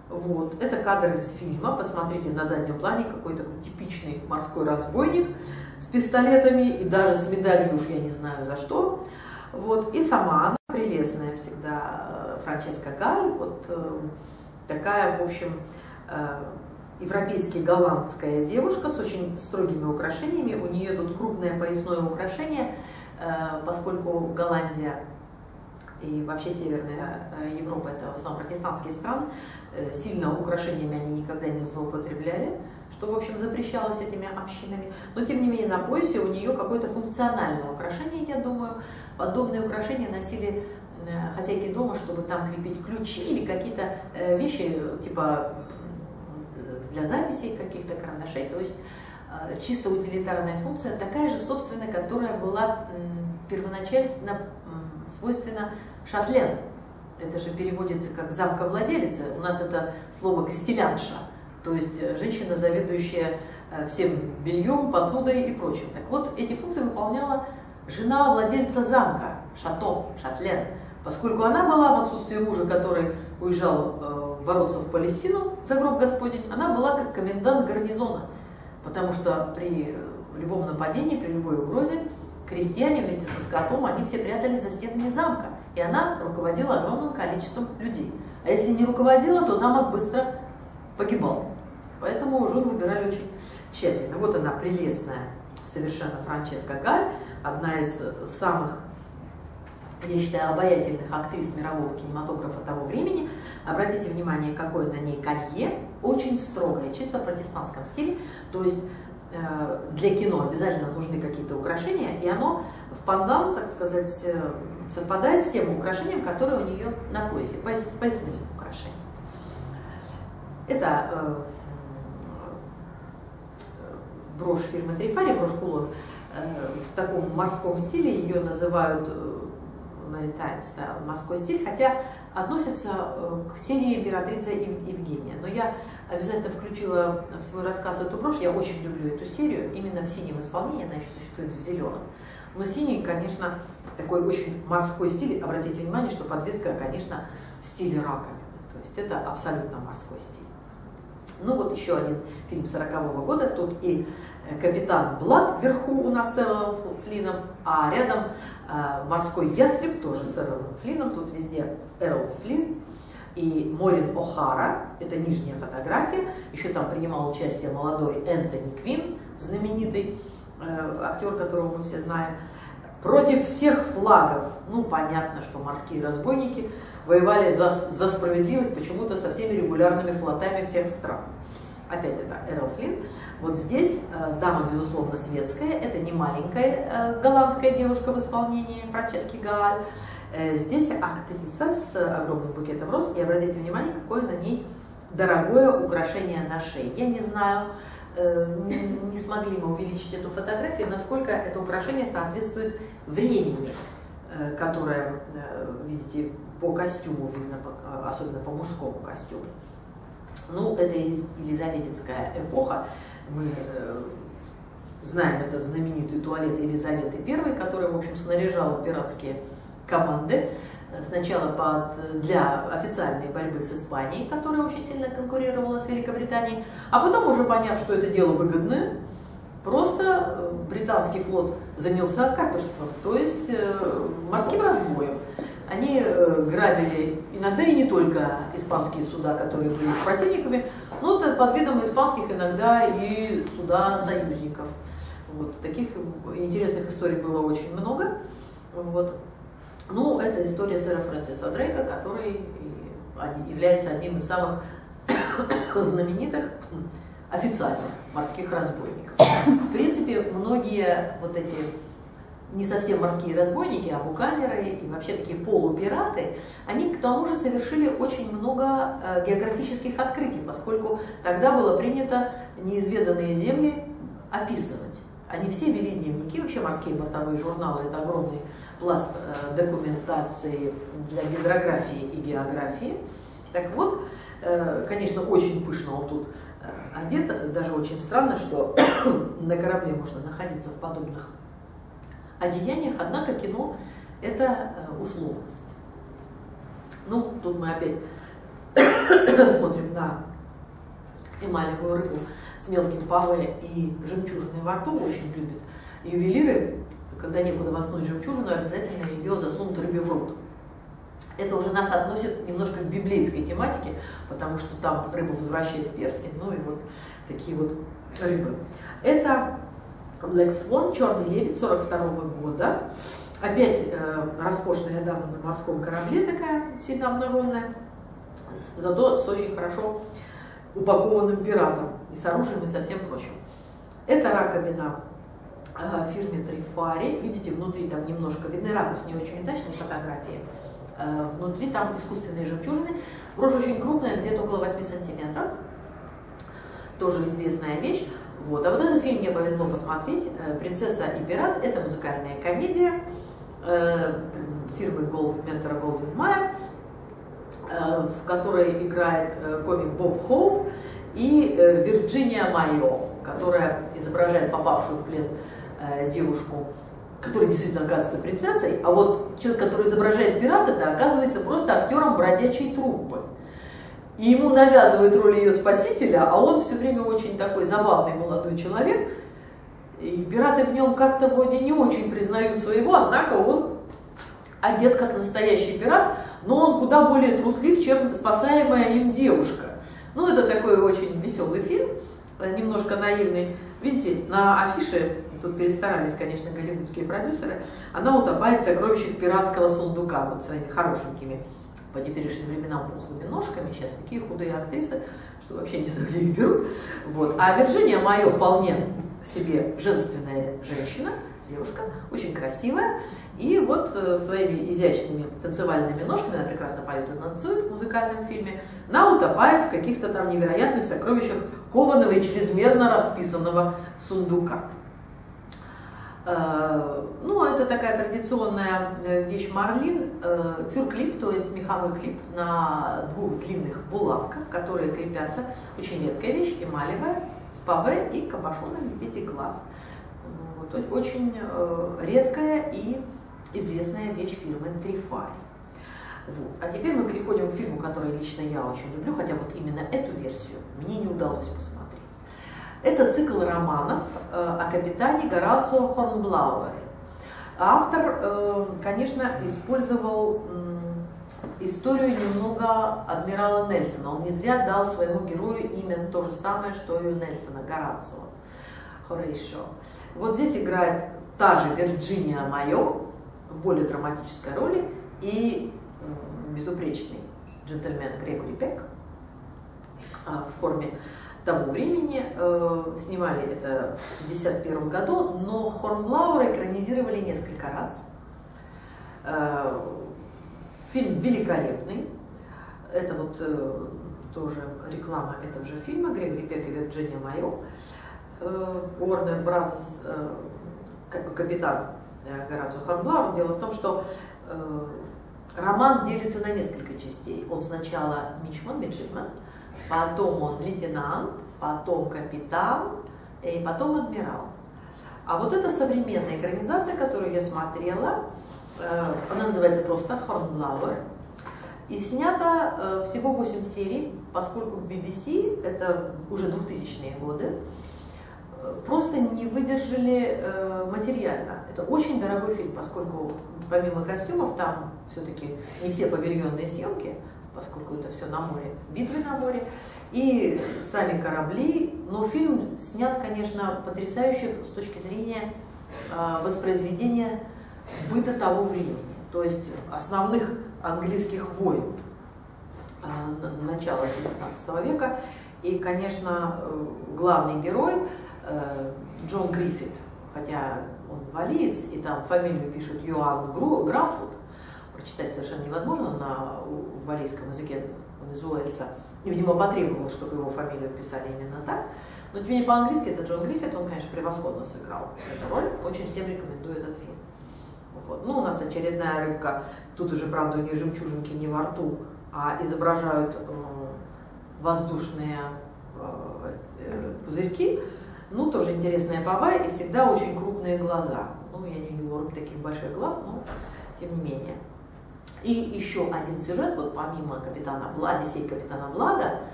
Вот. Это кадр из фильма. Посмотрите, на заднем плане какой-то типичный морской разбойник с пистолетами и даже с медалью, уж я не знаю за что. Вот. И сама она прелестная всегда, Франческа Галь, вот такая, в общем, европейски голландская девушка с очень строгими украшениями. У нее тут крупное поясное украшение, поскольку Голландия и вообще Северная Европа — это в основном протестантские страны, сильно украшениями они никогда не злоупотребляли, что, в общем, запрещалось этими общинами. Но, тем не менее, на поясе у нее какое-то функциональное украшение, я думаю. Подобные украшения носили хозяйки дома, чтобы там крепить ключи или какие-то вещи, типа для записей каких-то карандашей. То есть чисто утилитарная функция, такая же, собственно, которая была первоначально свойственна Шатлен. Это же переводится как замковладелица. У нас это слово «костелянша», то есть женщина, заведующая всем бельем, посудой и прочим. Так вот, эти функции выполняла жена владельца замка, шато, Шатлен. Поскольку она была в отсутствие мужа, который уезжал бороться в Палестину за гроб Господень, она была как комендант гарнизона. Потому что при любом нападении, при любой угрозе, крестьяне вместе со скотом, они все прятались за стенами замка. И она руководила огромным количеством людей. А если не руководила, то замок быстро погибал. Поэтому жен выбирали очень тщательно. Вот она, прелестная совершенно Франческа Галь, одна из самых, я считаю, обаятельных актрис мирового кинематографа того времени. Обратите внимание, какое на ней колье, очень строгое, чисто в протестантском стиле. То есть э, для кино обязательно нужны какие-то украшения, и оно в пандан, так сказать, совпадает с тем украшением, которое у нее на поясе, пояс, поясные украшения. Это э, брошь фирмы Трифари, брошь-кулон, э, в таком морском стиле, ее называют maritime style, морской стиль, хотя относится к серии «Императрица Евгения». Но я обязательно включила в свой рассказ эту брошь, я очень люблю эту серию, именно в синем исполнении, она еще существует в зеленом. Но синий, конечно, такой очень морской стиль. Обратите внимание, что подвеска, конечно, в стиле раковины, то есть это абсолютно морской стиль. Ну вот еще один фильм сорокового года, тут и капитан Блад вверху у нас с Эрлом Флином, а рядом э, морской ястреб тоже с Эрлом Флином, тут везде Эрл Флин и Морин О'Хара, это нижняя фотография, еще там принимал участие молодой Энтони Квин, знаменитый э, актер, которого мы все знаем. Против всех флагов, ну понятно, что морские разбойники воевали за, за справедливость почему-то со всеми регулярными флотами всех стран. Опять это Эрл Флин. Вот здесь э, дама, безусловно, светская, это не маленькая э, голландская девушка в исполнении Франчески Галь. Э, здесь актриса с огромным букетом роз, и обратите внимание, какое на ней дорогое украшение на шее. Я не знаю, э, не, не смогли мы увеличить эту фотографию, насколько это украшение соответствует времени, э, которое, э, видите, по костюму видно, особенно по мужскому костюму. Ну, это елизаветинская эпоха. Мы э, знаем этот знаменитый туалет Елизаветы Первой, которая, в общем, снаряжала пиратские команды. Сначала под, для официальной борьбы с Испанией, которая очень сильно конкурировала с Великобританией, а потом, уже поняв, что это дело выгодное, просто британский флот занялся каперством, то есть э, морским разбоем. Они э, грабили иногда и не только испанские суда, которые были противниками, но под видом испанских иногда и суда союзников. Вот. Таких интересных историй было очень много. Вот. Ну, это история сэра Фрэнсиса Дрейка, который является одним из самых знаменитых официальных морских разбойников. В принципе, многие вот эти не совсем морские разбойники, а буканеры и вообще такие полупираты, они к тому же совершили очень много э, географических открытий, поскольку тогда было принято неизведанные земли описывать. Они все вели дневники, вообще морские бортовые журналы – это огромный пласт э, документации для гидрографии и географии. Так вот, э, конечно, очень пышно он тут э, одет, даже очень странно, что на корабле можно находиться в подобных одеяниях, однако кино – это э, условность. Ну, тут мы опять смотрим на эмалевую рыбу с мелким паве и жемчужиной во рту, очень любят ювелиры, когда некуда воткнуть жемчужину, обязательно ее засунут рыбе в рот. Это уже нас относит немножко к библейской тематике, потому что там рыба возвращает перстень, ну и вот такие вот рыбы. Это Black Swan, черный лебедь сорок второго года. Опять э, роскошная дама на морском корабле, такая сильно обнаженная, зато с очень хорошо упакованным пиратом, и с оружием, и со всем прочим. Это раковина э, фирме Трифари. Видите, внутри там немножко видны, ракурс не очень удачный, фотографии. Э, внутри там искусственные жемчужины. Брошь очень крупная, где-то около восьми сантиметров. Тоже известная вещь. Вот. А вот этот фильм мне повезло посмотреть. «Принцесса и пират» — это музыкальная комедия э, фирмы Gold, ментора Голдвин Майер, э, в которой играет э, комик Боб Хоуп и э, Вирджиния Майо, которая изображает попавшую в плен э, девушку, которая действительно оказывается принцессой, а вот человек, который изображает пирата, это оказывается просто актером бродячей труппы. И ему навязывают роль ее спасителя, а он все время очень такой забавный молодой человек. И пираты в нем как-то вроде не очень признают своего, однако он одет как настоящий пират, но он куда более труслив, чем спасаемая им девушка. Ну, это такой очень веселый фильм, немножко наивный. Видите, на афише, тут перестарались, конечно, голливудские продюсеры, она утопает в сокровищах пиратского сундука, вот своими хорошенькими, по теперешним временам, пухлыми ножками. Сейчас такие худые актрисы, что вообще не знаю, где их берут. Вот. А Вирджиния Майо вполне себе женственная женщина, девушка, очень красивая. И вот э, своими изящными танцевальными ножками, она прекрасно поет и танцует в музыкальном фильме, она утопает в каких-то там невероятных сокровищах кованого и чрезмерно расписанного сундука. Ну, это такая традиционная вещь Марлин, фюрклип, то есть меховой клип на двух длинных булавках, которые крепятся. Очень редкая вещь, эмалевая, с паве и кабошоном в виде глаз. Вот, очень редкая и известная вещь фирмы Трифари. Вот. А теперь мы переходим к фильму, который лично я очень люблю, хотя вот именно эту версию мне не удалось посмотреть. Это цикл романов э, о капитане Горацио Хорнблауэре. Автор, э, конечно, использовал э, историю немного адмирала Нельсона. Он не зря дал своему герою имя то же самое, что и у Нельсона, Горацио, Хорейшо. Вот здесь играет та же Вирджиния Майо в более драматической роли и э, безупречный джентльмен Грегори Пек э, в форме того времени. Э, снимали это в пятьдесят первом году, но Хорнблауэра экранизировали несколько раз. Э, фильм великолепный. Это вот э, тоже реклама этого же фильма, Грегори Пек и Вирджиния Майо. Э, Warner Brothers, э, капитан э, Горацио Хорнблауэр. Дело в том, что э, роман делится на несколько частей. Он сначала мичман, миджитман, потом он лейтенант, потом капитан и потом адмирал. А вот это современная экранизация, которую я смотрела, она называется просто «Хорнблауэр». И снято всего восемь серий, поскольку би би си, это уже двухтысячные годы, просто не выдержали материально. Это очень дорогой фильм, поскольку помимо костюмов там все-таки не все павильонные съемки, поскольку это все на море, битвы на море, и сами корабли. Но фильм снят, конечно, потрясающе с точки зрения э, воспроизведения быта того времени, то есть основных английских войн э, начала девятнадцатого века. И, конечно, э, главный герой э, Джон Гриффит, хотя он валиец, и там фамилию пишут Йоанн Графут, прочитать совершенно невозможно на валийском языке, он из Уэльса, и, видимо, потребовал, чтобы его фамилию писали именно так. Но тем не менее по-английски это Джон Гриффит, он, конечно, превосходно сыграл эту роль, очень всем рекомендую этот фильм. Вот. Ну, у нас очередная рыбка, тут уже, правда, у нее жемчужинки не во рту, а изображают э, воздушные э, э, пузырьки. Ну, тоже интересная баба и всегда очень крупные глаза. Ну, я не видела у рыб таких больших глаз, но тем не менее. И еще один сюжет, вот помимо капитана Блада, сей капитана Блада,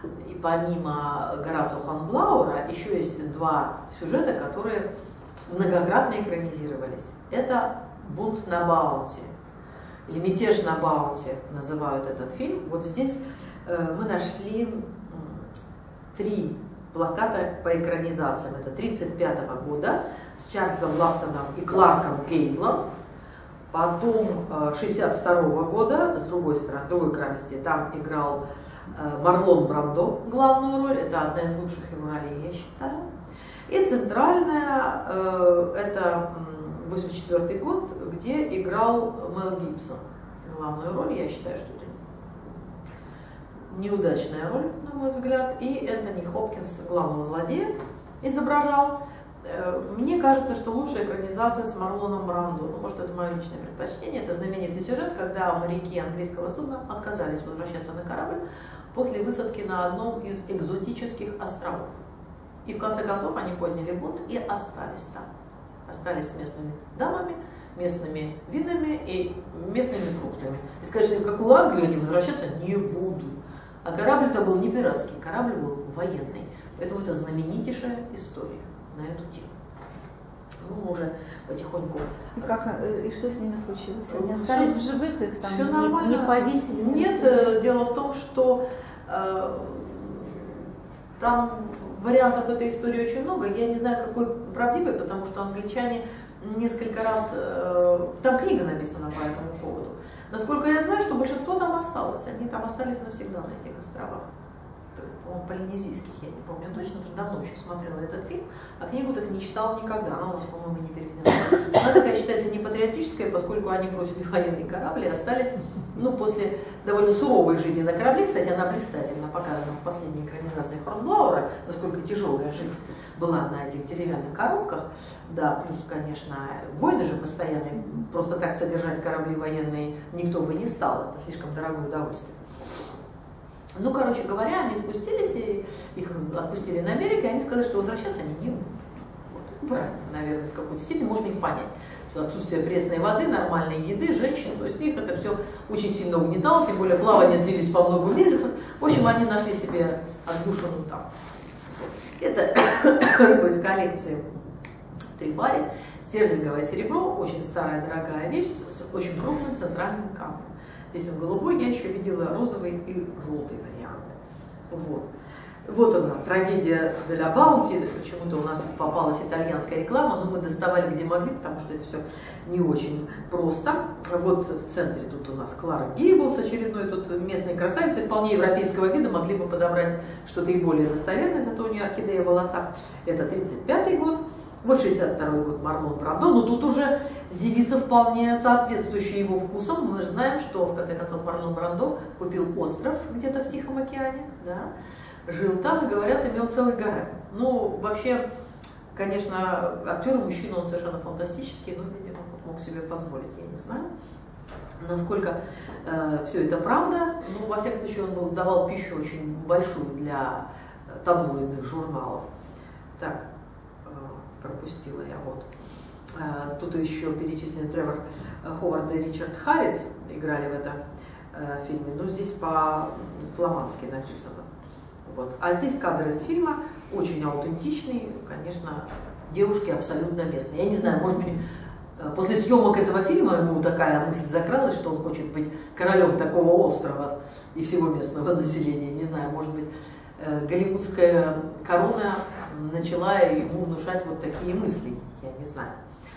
И помимо Горацио Хорнблауэра еще есть два сюжета, которые многократно экранизировались. Это «Бунт на Баунти» или «Мятеж на Баунти» называют этот фильм. Вот здесь э, мы нашли три плаката по экранизациям. Это тридцать пятого года с Чарльзом Лафтоном и Кларком Гейблом. Потом шестьдесят второго года, с другой стороны, с другой крайности, там играл Марлон Брандо главную роль. Это одна из лучших его ролей, я считаю. И центральная, это восемьдесят четвёртый год, где играл Мел Гибсон главную роль. Я считаю, что это неудачная роль, на мой взгляд. И Энтони Хопкинс главного злодея изображал. Мне кажется, что лучшая экранизация с Марлоном Брандо, ну, может, это мое личное предпочтение, это знаменитый сюжет, когда моряки английского судна отказались возвращаться на корабль после высадки на одном из экзотических островов. И в конце концов они подняли бунт и остались там. Остались с местными дамами, местными винами и местными фруктами. И сказать, что никакую Англию они возвращаться не будут. А корабль-то был не пиратский, корабль был военный. Поэтому это знаменитейшая история на эту тему. Ну, мы уже потихоньку... И, как, и что с ними случилось? Они остались все, в живых, их там все не, нормально. не повесили? Нет, э, дело в том, что э, там вариантов этой истории очень много. Я не знаю, какой правдивый, потому что англичане несколько раз... Э, там книга написана по этому поводу. Насколько я знаю, что большинство там осталось. Они там остались навсегда на этих островах. По-моему, полинезийских, я не помню точно, потому что давно еще смотрела этот фильм, а книгу так не читала никогда, она у нас, по-моему, не переведена. Она такая считается непатриотическая, поскольку они бросили военный корабль и остались, ну, после довольно суровой жизни на корабле. Кстати, она блистательно показана в последней экранизации Хорнблауэра, насколько тяжелая жизнь была на этих деревянных коробках. Да, плюс, конечно, войны же постоянные, просто так содержать корабли военные никто бы не стал, это слишком дорогое удовольствие. Ну, короче говоря, они спустились, и их отпустили на берег, и они сказали, что возвращаться они не будут. Вот. Правильно, наверное, с какой-то степени можно их понять. Что отсутствие пресной воды, нормальной еды, женщин, то есть их это все очень сильно угнетало, тем более плавания длились по много месяцев. В общем, они нашли себе отдушину там. Это рыба из коллекции Трифари, стерлинговое серебро, очень старая дорогая вещь с очень крупным центральным камнем. Здесь он голубой, я еще видела розовый и желтый вариант. Вот. Вот она, трагедия для Баунти. Почему-то у нас попалась итальянская реклама, но мы доставали где могли, потому что это все не очень просто. Вот в центре тут у нас Клара Гейблс, очередной тут местной красавицы, вполне европейского вида, могли бы подобрать что-то и более достоверное, зато у нее орхидея в волосах. Это тридцать пятый год. Вот шестьдесят второй год Марлон Брандо, но тут уже девица вполне соответствующая его вкусам. Мы же знаем, что в конце концов Марлон Брандо купил остров где-то в Тихом океане, да, жил там и, говорят, имел целый гарем. Ну, вообще, конечно, актер мужчина, он совершенно фантастический, но, видимо, мог себе позволить, я не знаю, насколько э, все это правда. Ну, во всяком случае, он был, давал пищу очень большую для таблоидных журналов. Так. Пропустила я, вот. Тут еще перечислены Тревор Ховард и Ричард Харрис играли в этом фильме, но здесь по-фламандски написано. Вот. А здесь кадры из фильма, очень аутентичные, конечно, девушки абсолютно местные. Я не знаю, может быть, после съемок этого фильма ему такая мысль закралась, что он хочет быть королем такого острова и всего местного населения. Не знаю, может быть, голливудская корона начала ему внушать вот такие мысли, я не знаю.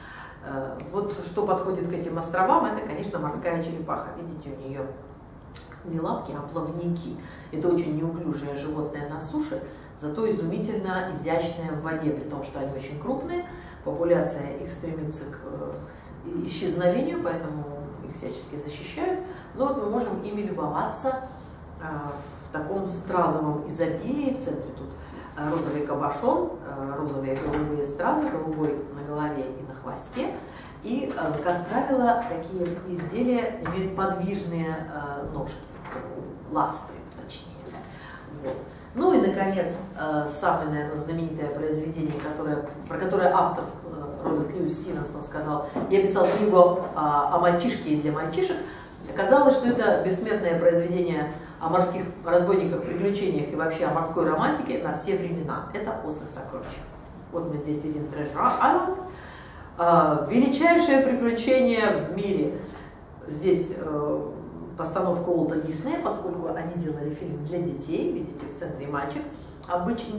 Вот что подходит к этим островам, это, конечно, морская черепаха. Видите, у нее не лапки, а плавники. Это очень неуклюжее животное на суше, зато изумительно изящное в воде, при том, что они очень крупные. Популяция их стремится к исчезновению, поэтому их всячески защищают. Но вот мы можем ими любоваться в таком стразовом изобилии. В центре тут розовый кабошон, розовые голубые стразы, голубой на голове и на хвосте. И, как правило, такие изделия имеют подвижные ножки, ласты, точнее. Вот. Ну и, наконец, самое, наверное, знаменитое произведение, которое, про которое автор Роберт Льюис Стивенсон сказал: я писал книгу о, о мальчишке и для мальчишек. Оказалось, что это бессмертное произведение о морских разбойниках, приключениях и вообще о морской романтике на все времена. Это «Остров сокровищ». Вот мы здесь видим Treasure Island. Величайшее приключение в мире. Здесь постановка Уолта Диснея, поскольку они делали фильм для детей, видите, в центре мальчик. Обычно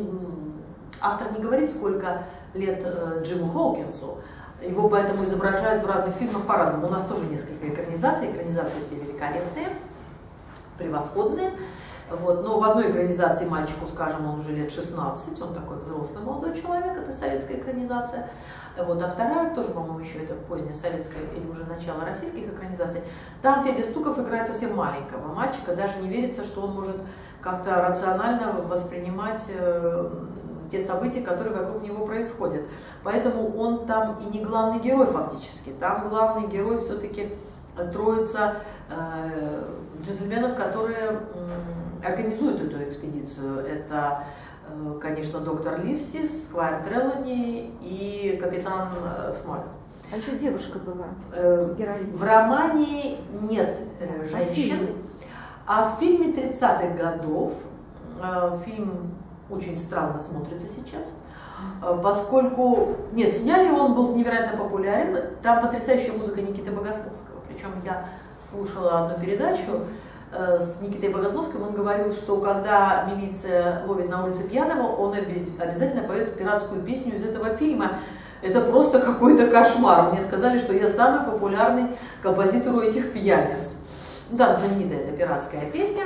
автор не говорит, сколько лет Джиму Хоукинсу, его поэтому изображают в разных фильмах по-разному. У нас тоже несколько экранизаций, экранизации все великолепные, превосходные. Вот. Но в одной экранизации мальчику, скажем, он уже лет шестнадцать, он такой взрослый молодой человек, это советская экранизация. Вот. А вторая, тоже, по-моему, еще это поздняя советская или уже начало российских экранизаций, там Федя Стуков играет совсем маленького мальчика, даже не верится, что он может как-то рационально воспринимать э, те события, которые вокруг него происходят. Поэтому он там и не главный герой фактически, там главный герой все-таки троица э, джентльменов, которые э, организуют эту экспедицию. Это, э, конечно, доктор Ливси, Сквайр Трелани и капитан э, Смоль. А еще девушка была, э, героиня. В романе нет э, женщин, а в фильме тридцатых годов, э, фильм очень странно смотрится сейчас, поскольку, нет, сняли, он был невероятно популярен, там потрясающая музыка Никиты Богословского, причем я слушала одну передачу э, с Никитой Богословским, он говорил, что когда милиция ловит на улице пьяного, он обязательно поет пиратскую песню из этого фильма. Это просто какой-то кошмар. Мне сказали, что я самый популярный композитор у этих пьяниц. Ну, там знаменитая эта пиратская песня.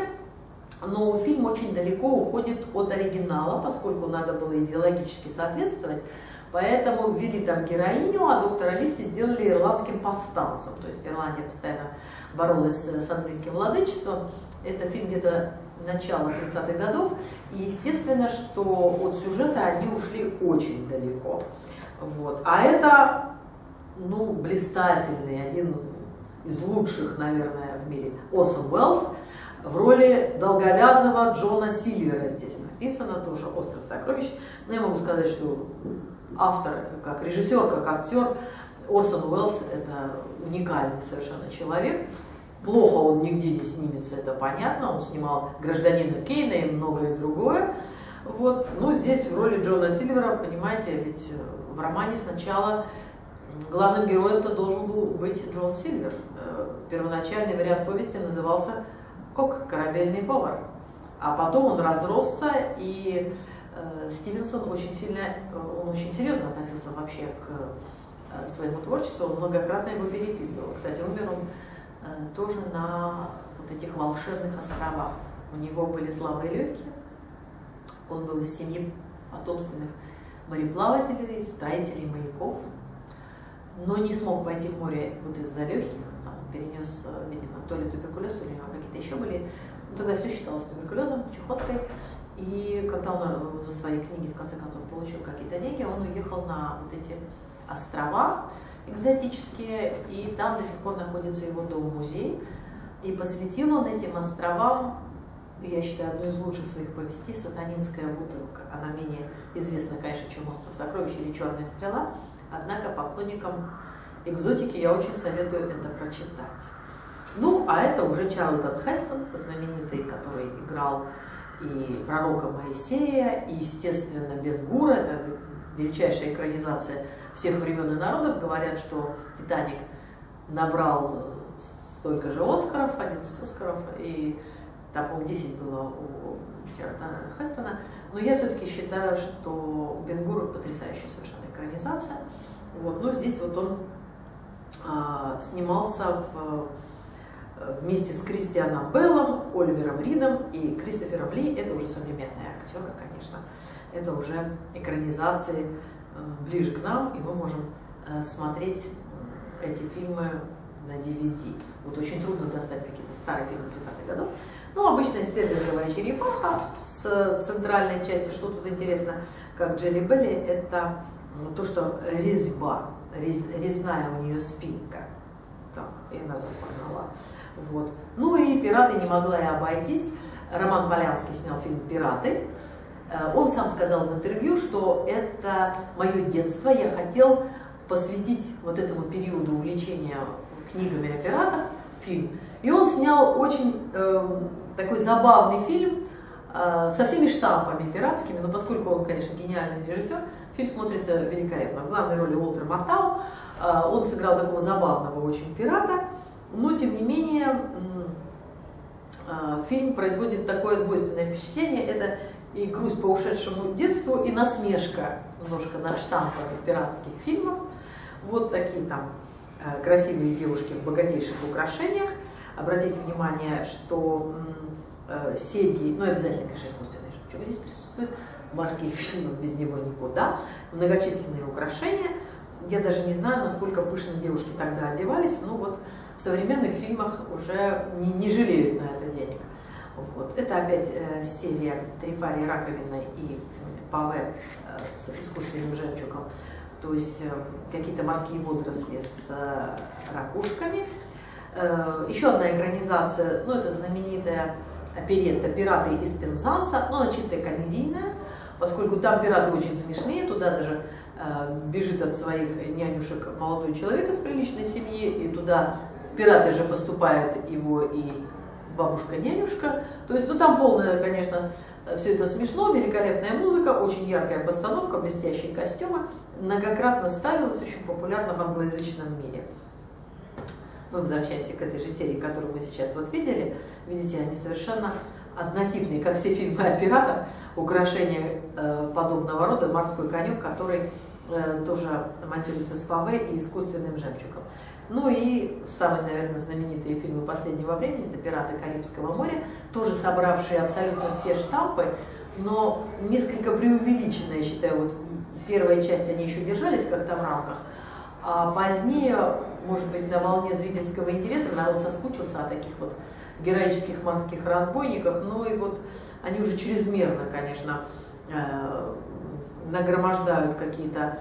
Но фильм очень далеко уходит от оригинала, поскольку надо было идеологически соответствовать. Поэтому ввели там героиню, а доктора Ливси сделали ирландским повстанцем. То есть Ирландия постоянно боролась с английским владычеством. Это фильм где-то начала тридцатых годов. И естественно, что от сюжета они ушли очень далеко. Вот. А это, ну, блистательный, один из лучших, наверное, в мире Орсон Уэллс в роли долголязого Джона Сильвера. Здесь написано тоже «Остров сокровищ». Но я могу сказать, что автор, как режиссер, как актер, Орсон Уэллс – это уникальный совершенно человек. Плохо он нигде не снимется, это понятно. Он снимал «Гражданина Кейна» и многое другое. Вот. Ну, здесь в роли Джона Сильвера, понимаете, ведь в романе сначала главным героем-то должен был быть Джон Сильвер. Первоначальный вариант повести назывался «Кок, корабельный повар». А потом он разросся, и э, Стивенсон очень сильно, он очень серьезно относился вообще к э, своему творчеству, он многократно его переписывал. Кстати, умер он э, тоже на вот этих волшебных островах. У него были слабые легкие, он был из семьи потомственных мореплавателей, строителей маяков, но не смог пойти в море вот из-за легких. Перенес, видимо, то ли туберкулез, то ли у него какие-то еще были. Ну, тогда все считалось туберкулезом, чехоткой. И когда он за свои книги, в конце концов, получил какие-то деньги, он уехал на вот эти острова экзотические, и там до сих пор находится его дом-музей. И посвятил он этим островам, я считаю, одну из лучших своих повестей «Сатанинская бутылка». Она менее известна, конечно, чем «Остров сокровищ» или «Черная стрела», однако поклонникам экзотики я очень советую это прочитать. Ну, а это уже Чарлтон Хестон, знаменитый, который играл и пророка Моисея, и, естественно, Бен-Гура, это величайшая экранизация всех времен и народов. Говорят, что «Титаник» набрал столько же Оскаров, одиннадцать Оскаров, и там, по-моему, десять было у Чарлтона Хестона. Но я все-таки считаю, что Бен-Гур потрясающая совершенно экранизация. Вот. Ну, здесь вот он а, снимался в, вместе с Кристианом Беллом, Оливером Ридом и Кристофером Ли. Это уже современные актеры, конечно. Это уже экранизации а, ближе к нам, и мы можем а, смотреть эти фильмы на ди ви ди. Вот очень трудно достать какие-то старые фильмы тридцатых годов. Ну, обычная Стерлинговая черепаха с центральной частью. Что тут интересно, как Джелли Белли, это то, что резьба, рез, резная у нее спинка. Так, я назад погнала. Вот. Ну и «Пираты» не могла и обойтись. Роман Полянский снял фильм «Пираты». Он сам сказал в интервью, что это мое детство, я хотел посвятить вот этому периоду увлечения книгами о пиратах фильм. И он снял очень э, такой забавный фильм со всеми штампами пиратскими, но поскольку он, конечно, гениальный режиссер, фильм смотрится великолепно. В главной роли Уолтер Маттау, он сыграл такого забавного очень пирата, но тем не менее фильм производит такое двойственное впечатление, это и грусть по ушедшему детству, и насмешка немножко над штампами пиратских фильмов. Вот такие там красивые девушки в богатейших украшениях. Обратите внимание, что э, серьги, ну обязательно, конечно, искусственный жемчуг здесь присутствует, в морских фильмах без него никуда, многочисленные украшения. Я даже не знаю, насколько пышно девушки тогда одевались, но вот в современных фильмах уже не, не жалеют на это денег. Вот. Это опять э, серия Трифари раковины и паве э, с искусственным жемчугом, то есть э, какие-то морские водоросли с э, ракушками. Э, еще одна экранизация, ну это знаменитая оперетта «Пираты из Пензанса», но она чисто комедийная, поскольку там пираты очень смешные, туда даже э, бежит от своих нянюшек молодой человек из приличной семьи, и туда в пираты же поступает его и бабушка-нянюшка. То есть, ну там полное, конечно, все это смешно, великолепная музыка, очень яркая постановка, блестящие костюмы, многократно ставилась, очень популярна в англоязычном мире. Мы возвращаемся к этой же серии, которую мы сейчас вот видели. Видите, они совершенно однотипные, как все фильмы о пиратах, украшения э, подобного рода, морской конек, который э, тоже монтируется с паве и искусственным жемчугом. Ну и самые, наверное, знаменитые фильмы последнего времени — это «Пираты Карибского моря», тоже собравшие абсолютно все штампы, но несколько преувеличенные, я считаю. Вот первая часть они еще держались как-то в рамках, а позднее, может быть, на волне зрительского интереса народ соскучился о таких вот героических морских разбойниках, но и вот они уже чрезмерно, конечно, нагромождают какие-то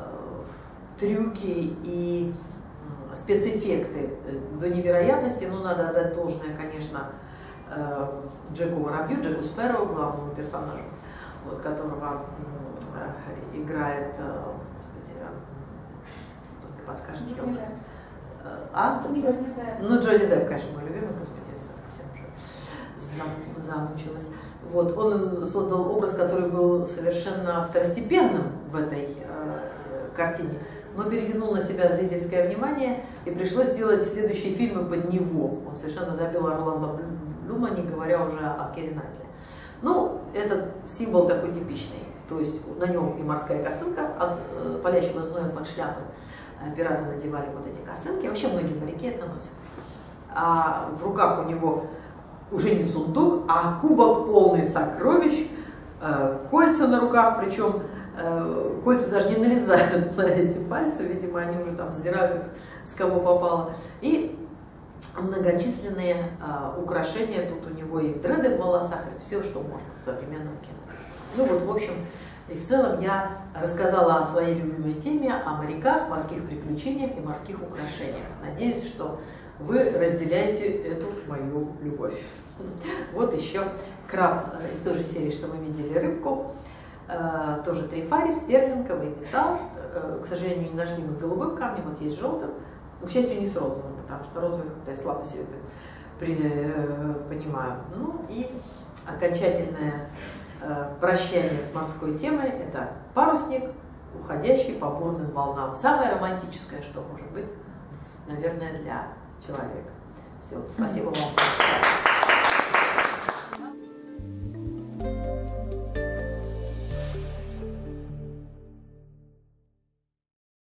трюки и спецэффекты до невероятности. Но надо отдать должное, конечно, Джеку Воробью, Джеку Спэроу, главному персонажу, вот, которого играет, господи, кто мне подскажет, я уже... А? Джонни Депп. Ну, Джонни Депп, конечно, мой любимый, господи, я совсем уже замучилась. Вот, он создал образ, который был совершенно второстепенным в этой э, картине, но перетянул на себя зрительское внимание, и пришлось делать следующие фильмы под него. Он совершенно забил Орландо Блума, не говоря уже о Кире Найтли. Ну, этот символ такой типичный, то есть на нем и морская косынка от э, палящего зноя под шляпой. Пираты надевали вот эти косынки, вообще многие моряки это носят. А в руках у него уже не сундук, а кубок полный сокровищ, э, кольца на руках, причем э, кольца даже не налезают на эти пальцы, видимо, они уже там сдирают их с кого попало. И многочисленные э, украшения, тут у него и дреды в волосах, и все, что можно в современном кино. Ну вот, в общем, и в целом я рассказала о своей любимой теме, о моряках, морских приключениях и морских украшениях. Надеюсь, что вы разделяете эту мою любовь. Вот еще краб из той же серии, что мы видели, рыбку. Тоже трифари, стерлинговый металл. К сожалению, не нашли мы с голубым камнем, вот есть с желтым. Но, к счастью, не с розовым, потому что розовый как-то я слабо себе понимаю. Ну и окончательное прощание с морской темой — это парусник, уходящий по бурным волнам. Самое романтическое, что может быть, наверное, для человека. Все, спасибо вам большое.